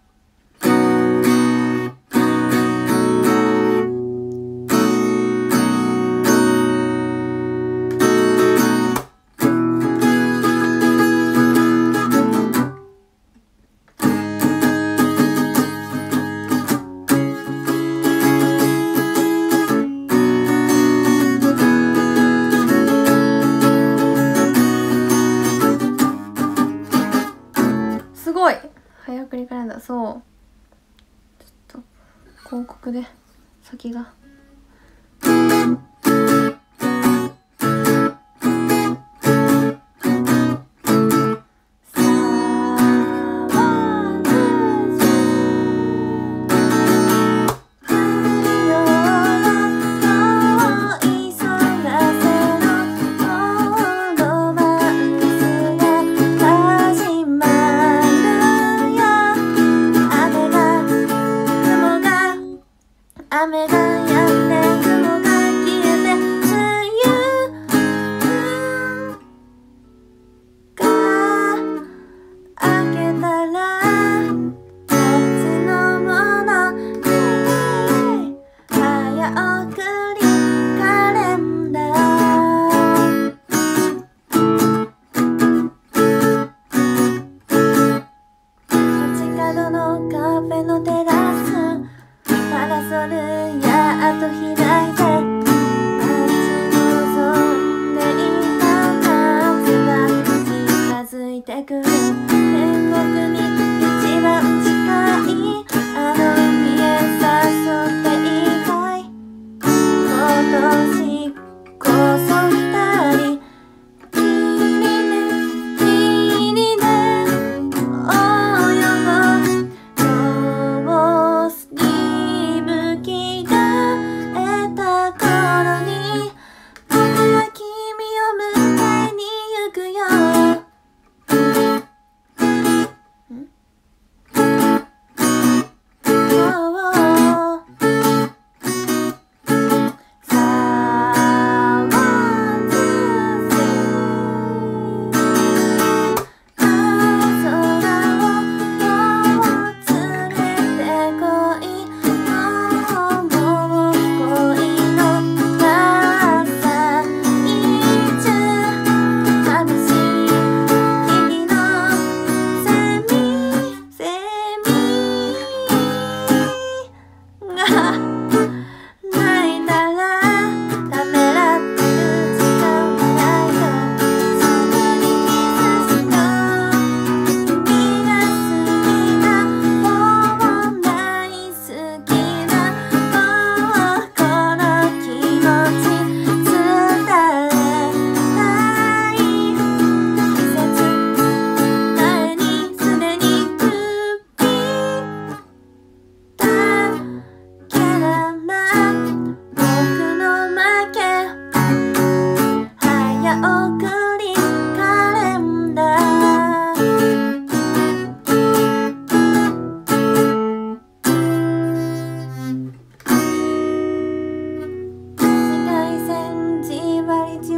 すごい早送りカレンダー。そうちょっと広告で先が雨が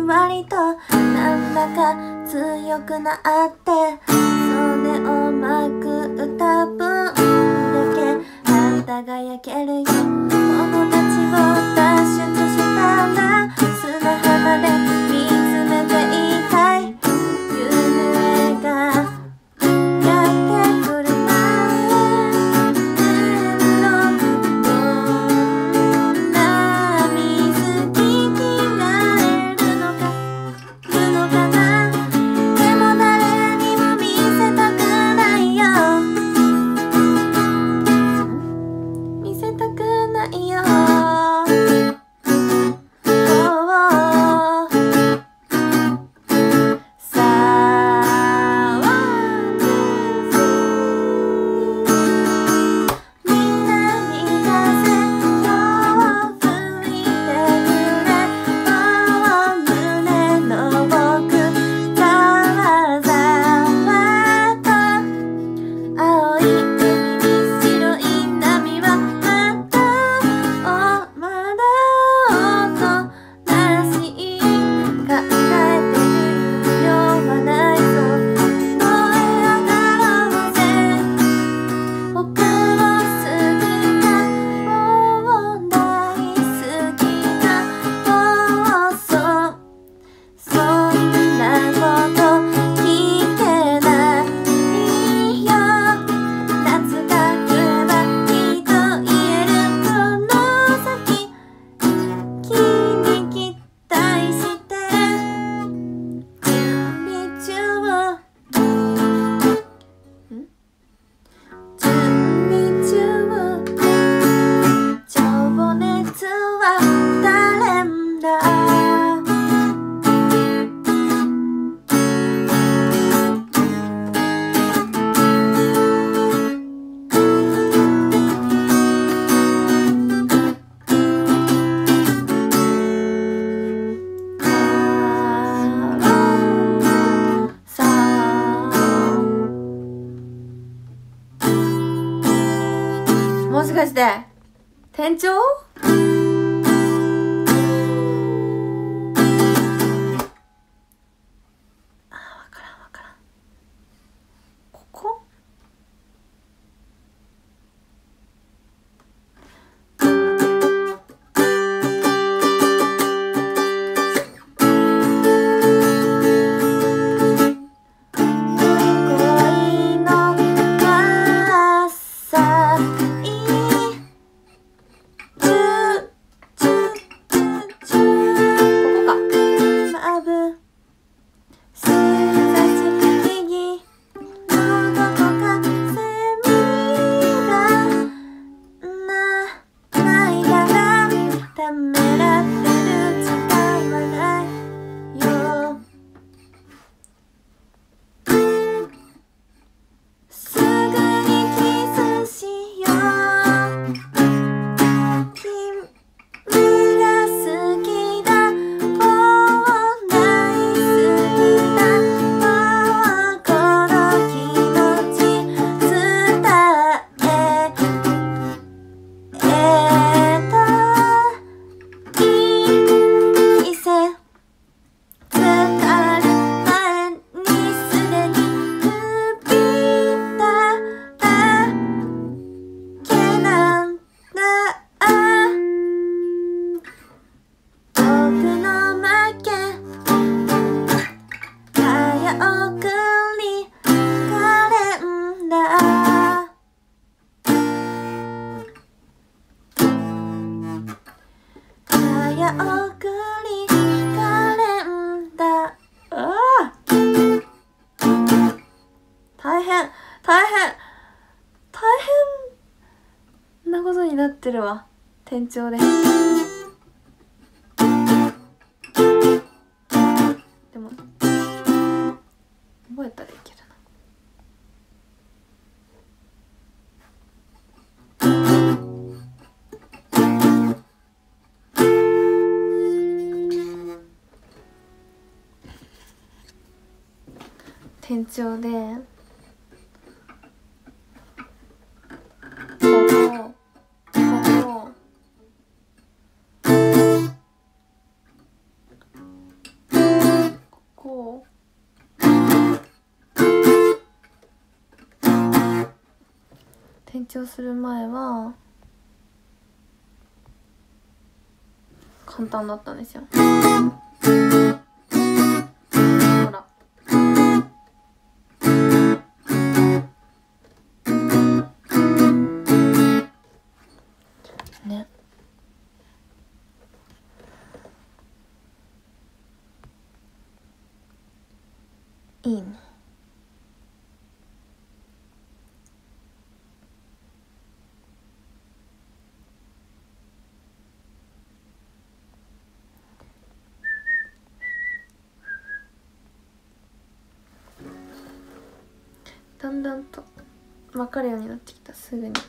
割となんだか強くなって袖をまく歌分だけあんたが焼けるよ友達を脱出したら砂浜で見つめていたい夢がやってくる前どんな水着着られるのかなでも誰にも見せたくないよ見せたくないよもしかして店長？わからんここ？なことになってるわ店長で。でも覚えたらいいけどな。店長でここう転調する前は簡単だったんですよ。ほらね。いいね。だんだんと分かるようになってきた、すぐに。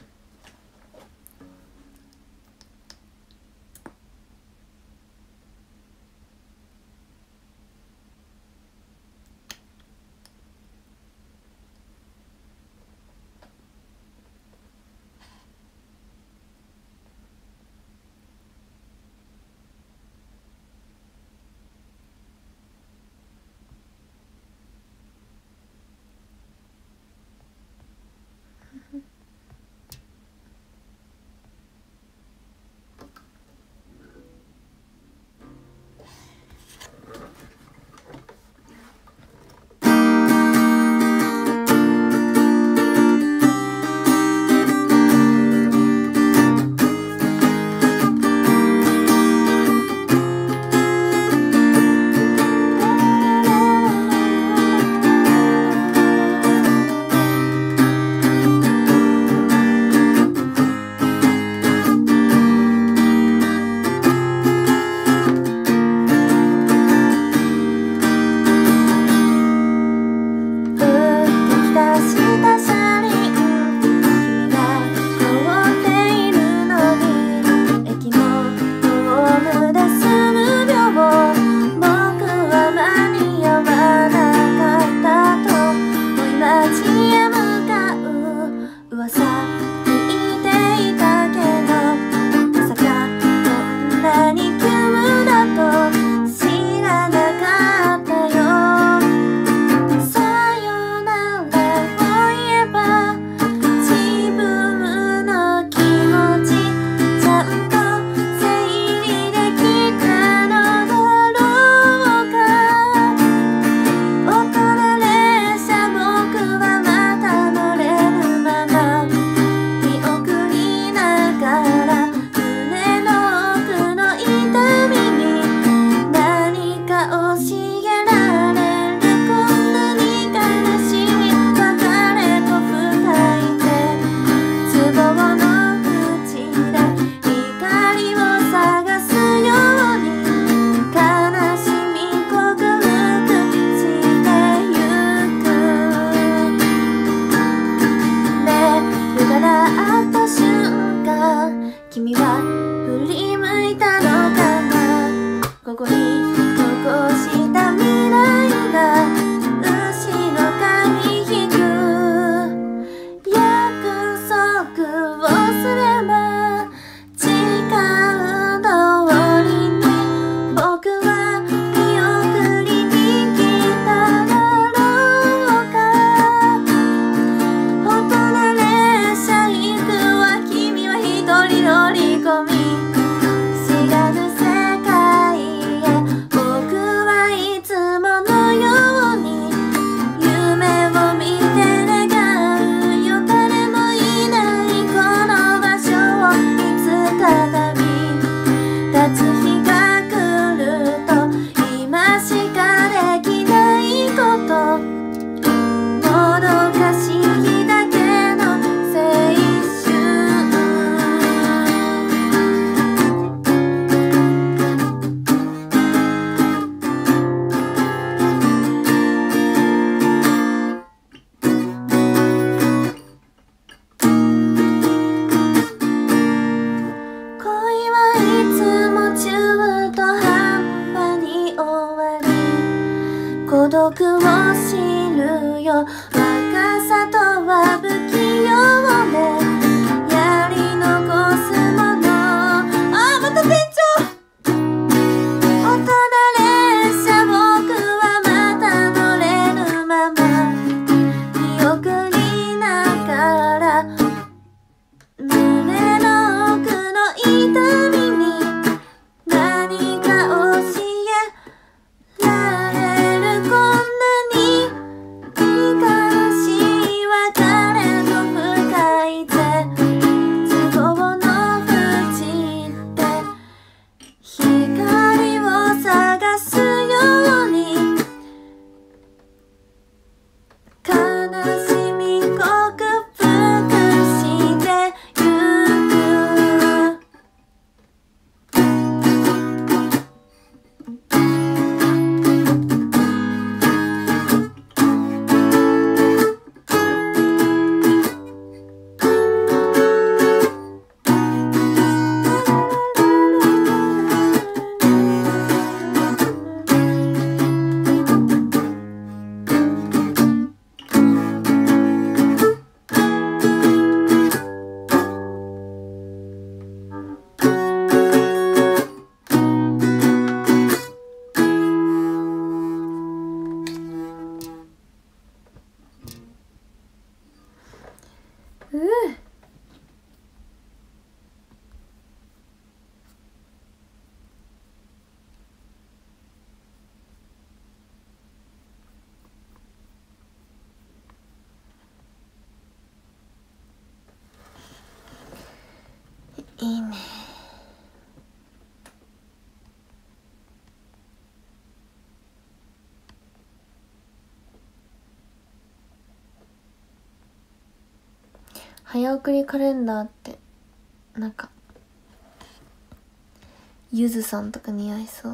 孤独を知るよ。若さとは不器用でやり残すもの。あ、また店長。音だ列車僕はまいいね。早送りカレンダーってなんかゆずさんとか似合いそう。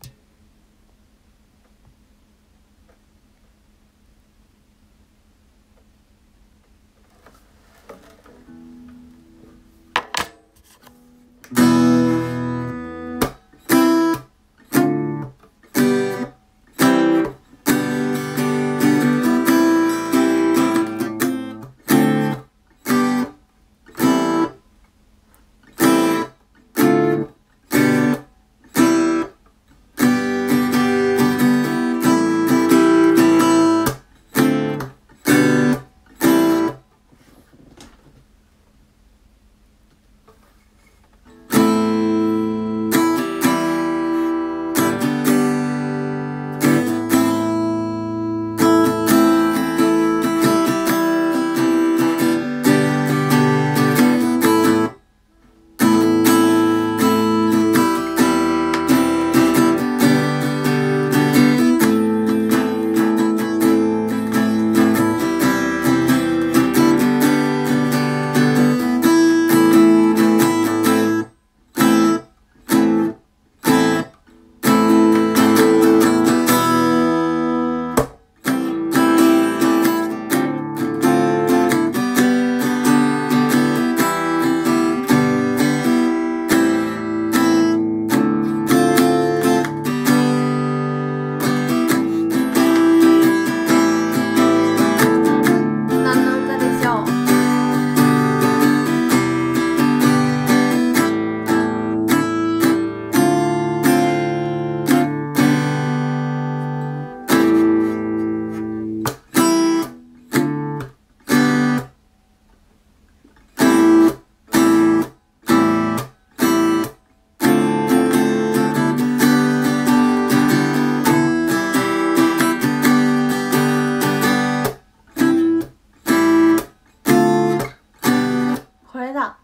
これだ。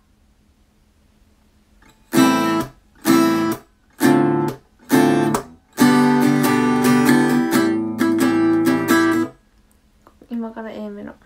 今から A メロ。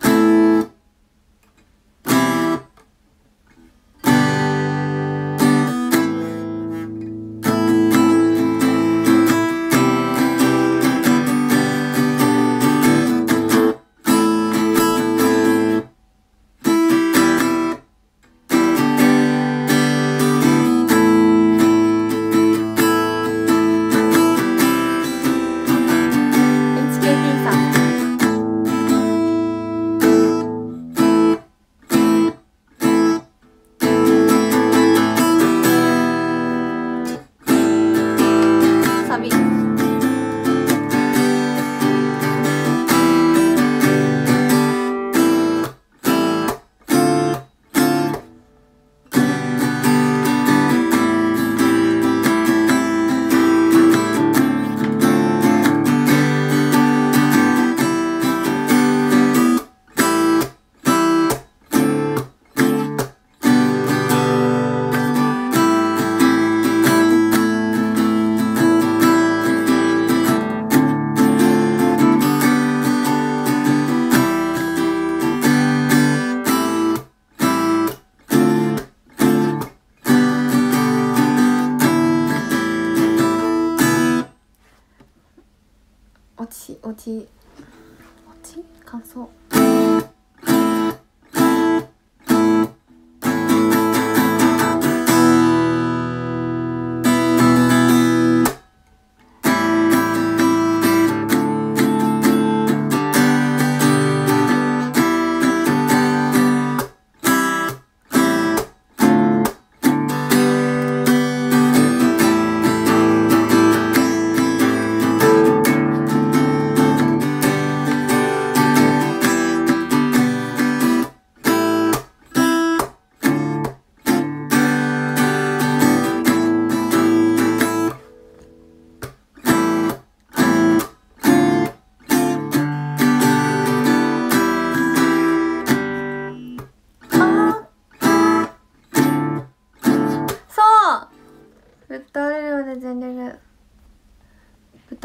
感想。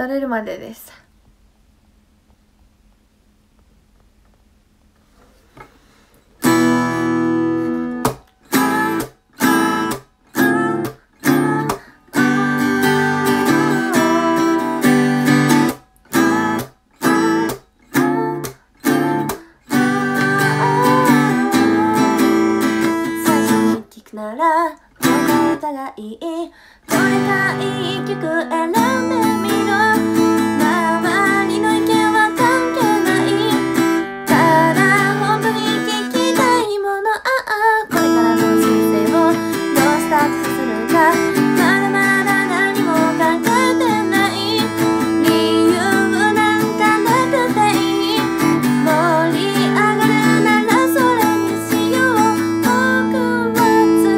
たれるまでです。 ならどの歌がいい、どれかいい曲選んでみろ。周りの意見は関係ない、ただ本当に聞きたいもの。これからの人生をどうスタートさせるか、まだまだ何も考えてない。理由なんかなくていい、盛り上がるならそれにしよう。僕は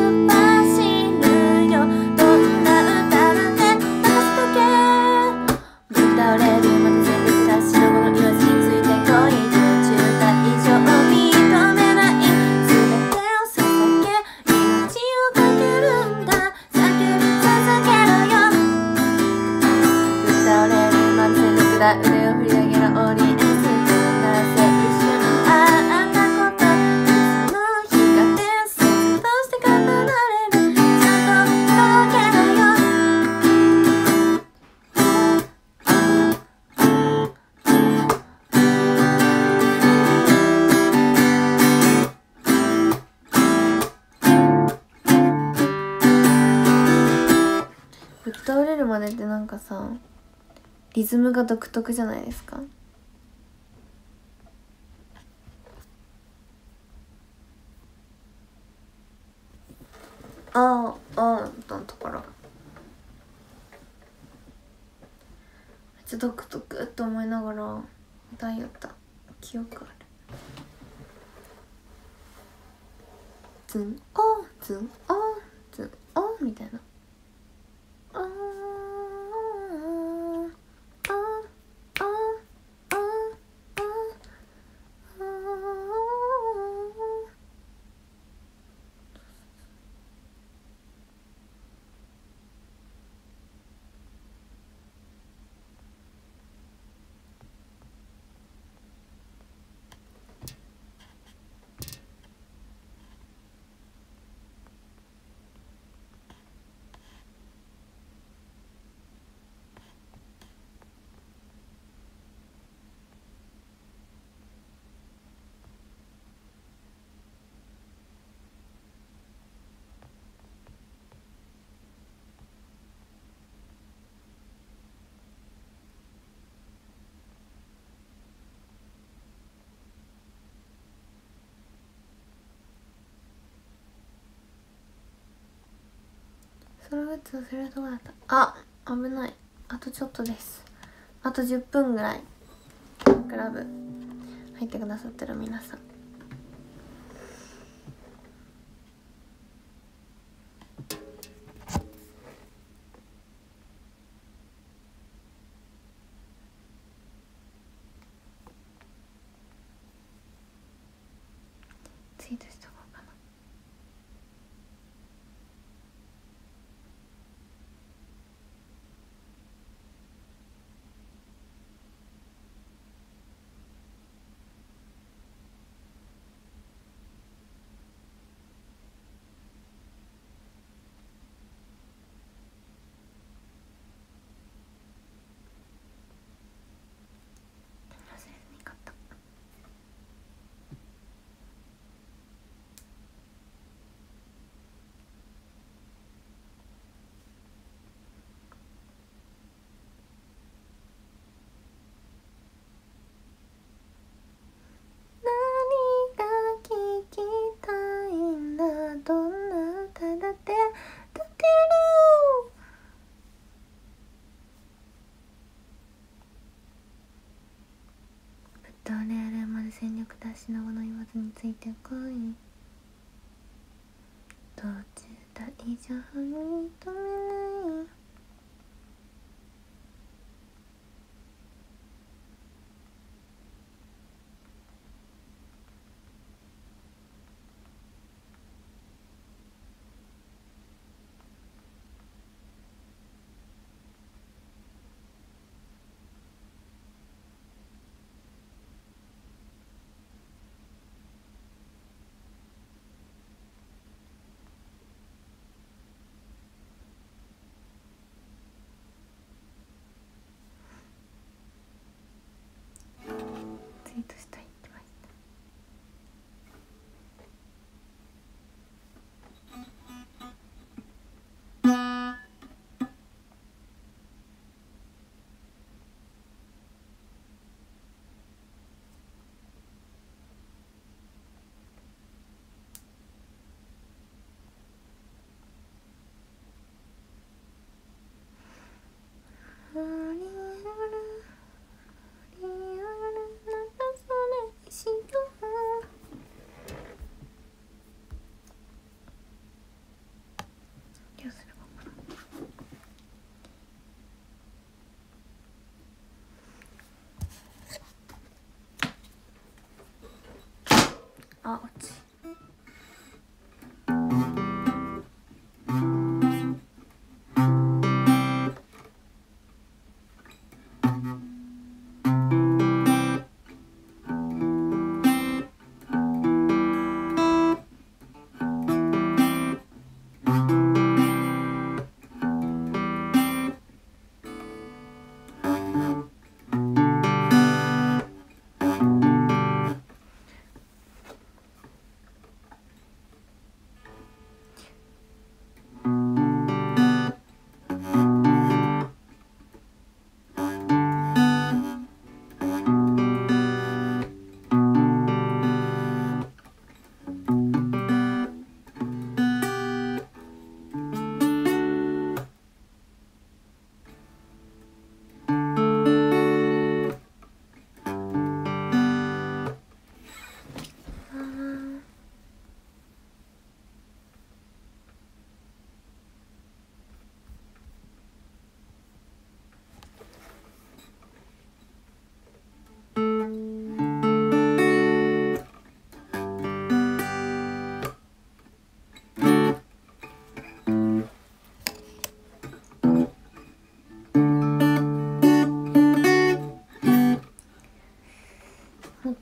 倒れるまで全力ダッシュのもの言わずについてこい。途中退場を認めない、全てを捧げ命をかけるんだ。叫び続けろよ。ぶっ倒れるまで全力だ、腕を振り上げろオーディエンス。なぜ一瞬あんなこと、いつの日か伝説として語られる。ちゃんと届けろよ。 ぶっ倒れるまでってなんかさ、リズムが独特じゃないですか。あのところめっちゃ独特って思いながら歌いよった記憶ある。ズンオンズンオンズンオンみたいな。そのグッズ忘れるとこだった。危ない。あとちょっとです。あと10分ぐらいクラブ入ってくださってる皆さん、ツイートしとこうかな。忘れずに買った。何が聞きたいんだ、どんな歌だって歌ってやろう。ぶっ倒れるまで全力出しながら言わずについてこい。途中退場認めない、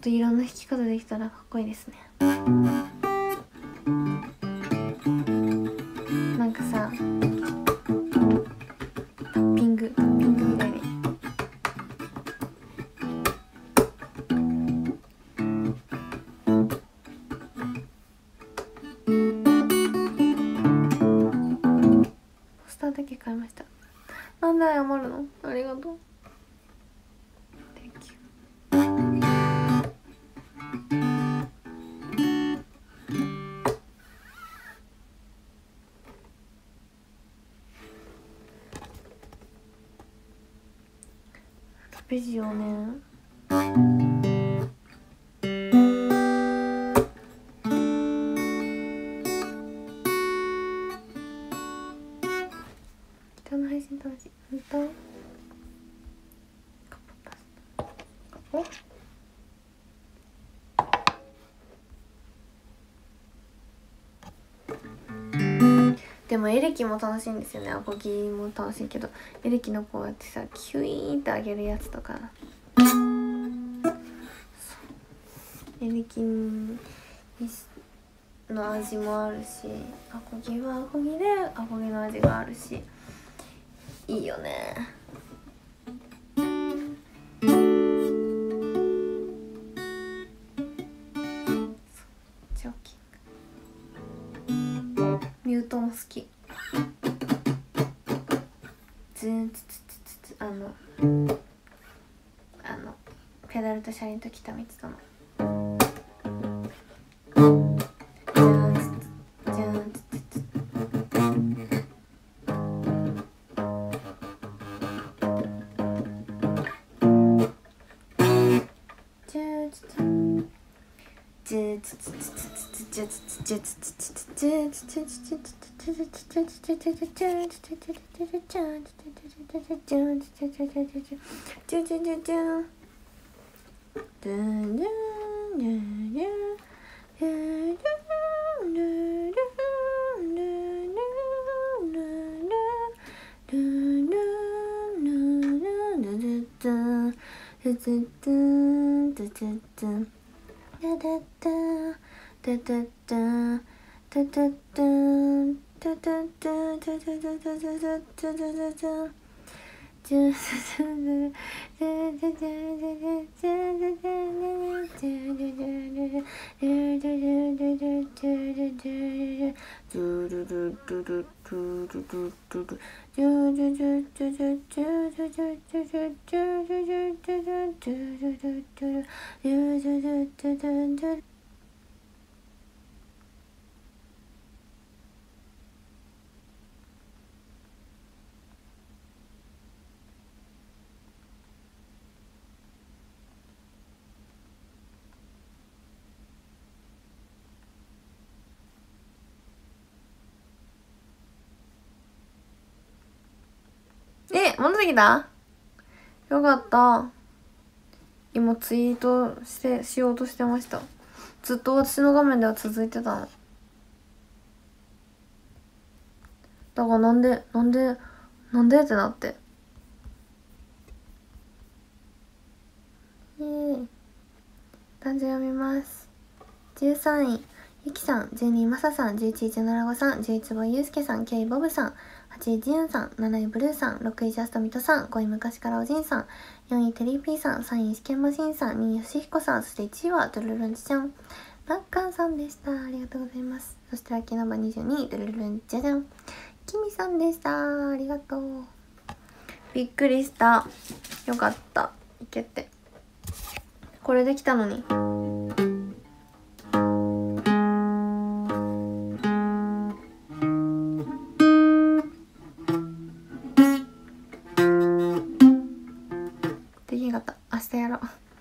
といろんな弾き方できたらかっこいいですね。なんかさ、タッピングみたいに。ポスターだけ買いました。なんで謝るの？ありがとう。Thank you。アルペジオね。人の配信楽しい。本当？お？でもエレキも楽しいんですよね。アコギも楽しいけど、エレキのこうやってさキュイーンって上げるやつとか、エレキの味もあるし、アコギはアコギでアコギの味があるし、いいよね。チョーキングミュートも好き。ズーンツツツツツ、ペダルと車輪と北光との戻ってきた？よかった。今ツイートしようとしてました。ずっと私の画面では続いてたの。だからなんでってなって。漢字読みます。13位ゆきさん、12位まささん、11位ジェナラゴさん、11位ゆうすけさん、9位ボブさん、8位ジュンさん、7位ブルーさん、6位ジャストミトさん、5位昔からおじんさん、4位テリーピーさん、3位試験マシンさん、2位よしひこさん、そして1位はドゥルルンチちゃん、マッカンさんでした。ありがとうございます。そしてラッキーナンバー22位、ドゥルルンチャジャン、キミさんでした。ありがとう。びっくりした。よかった。いけて。これできたのに。できなかった。明日やろう。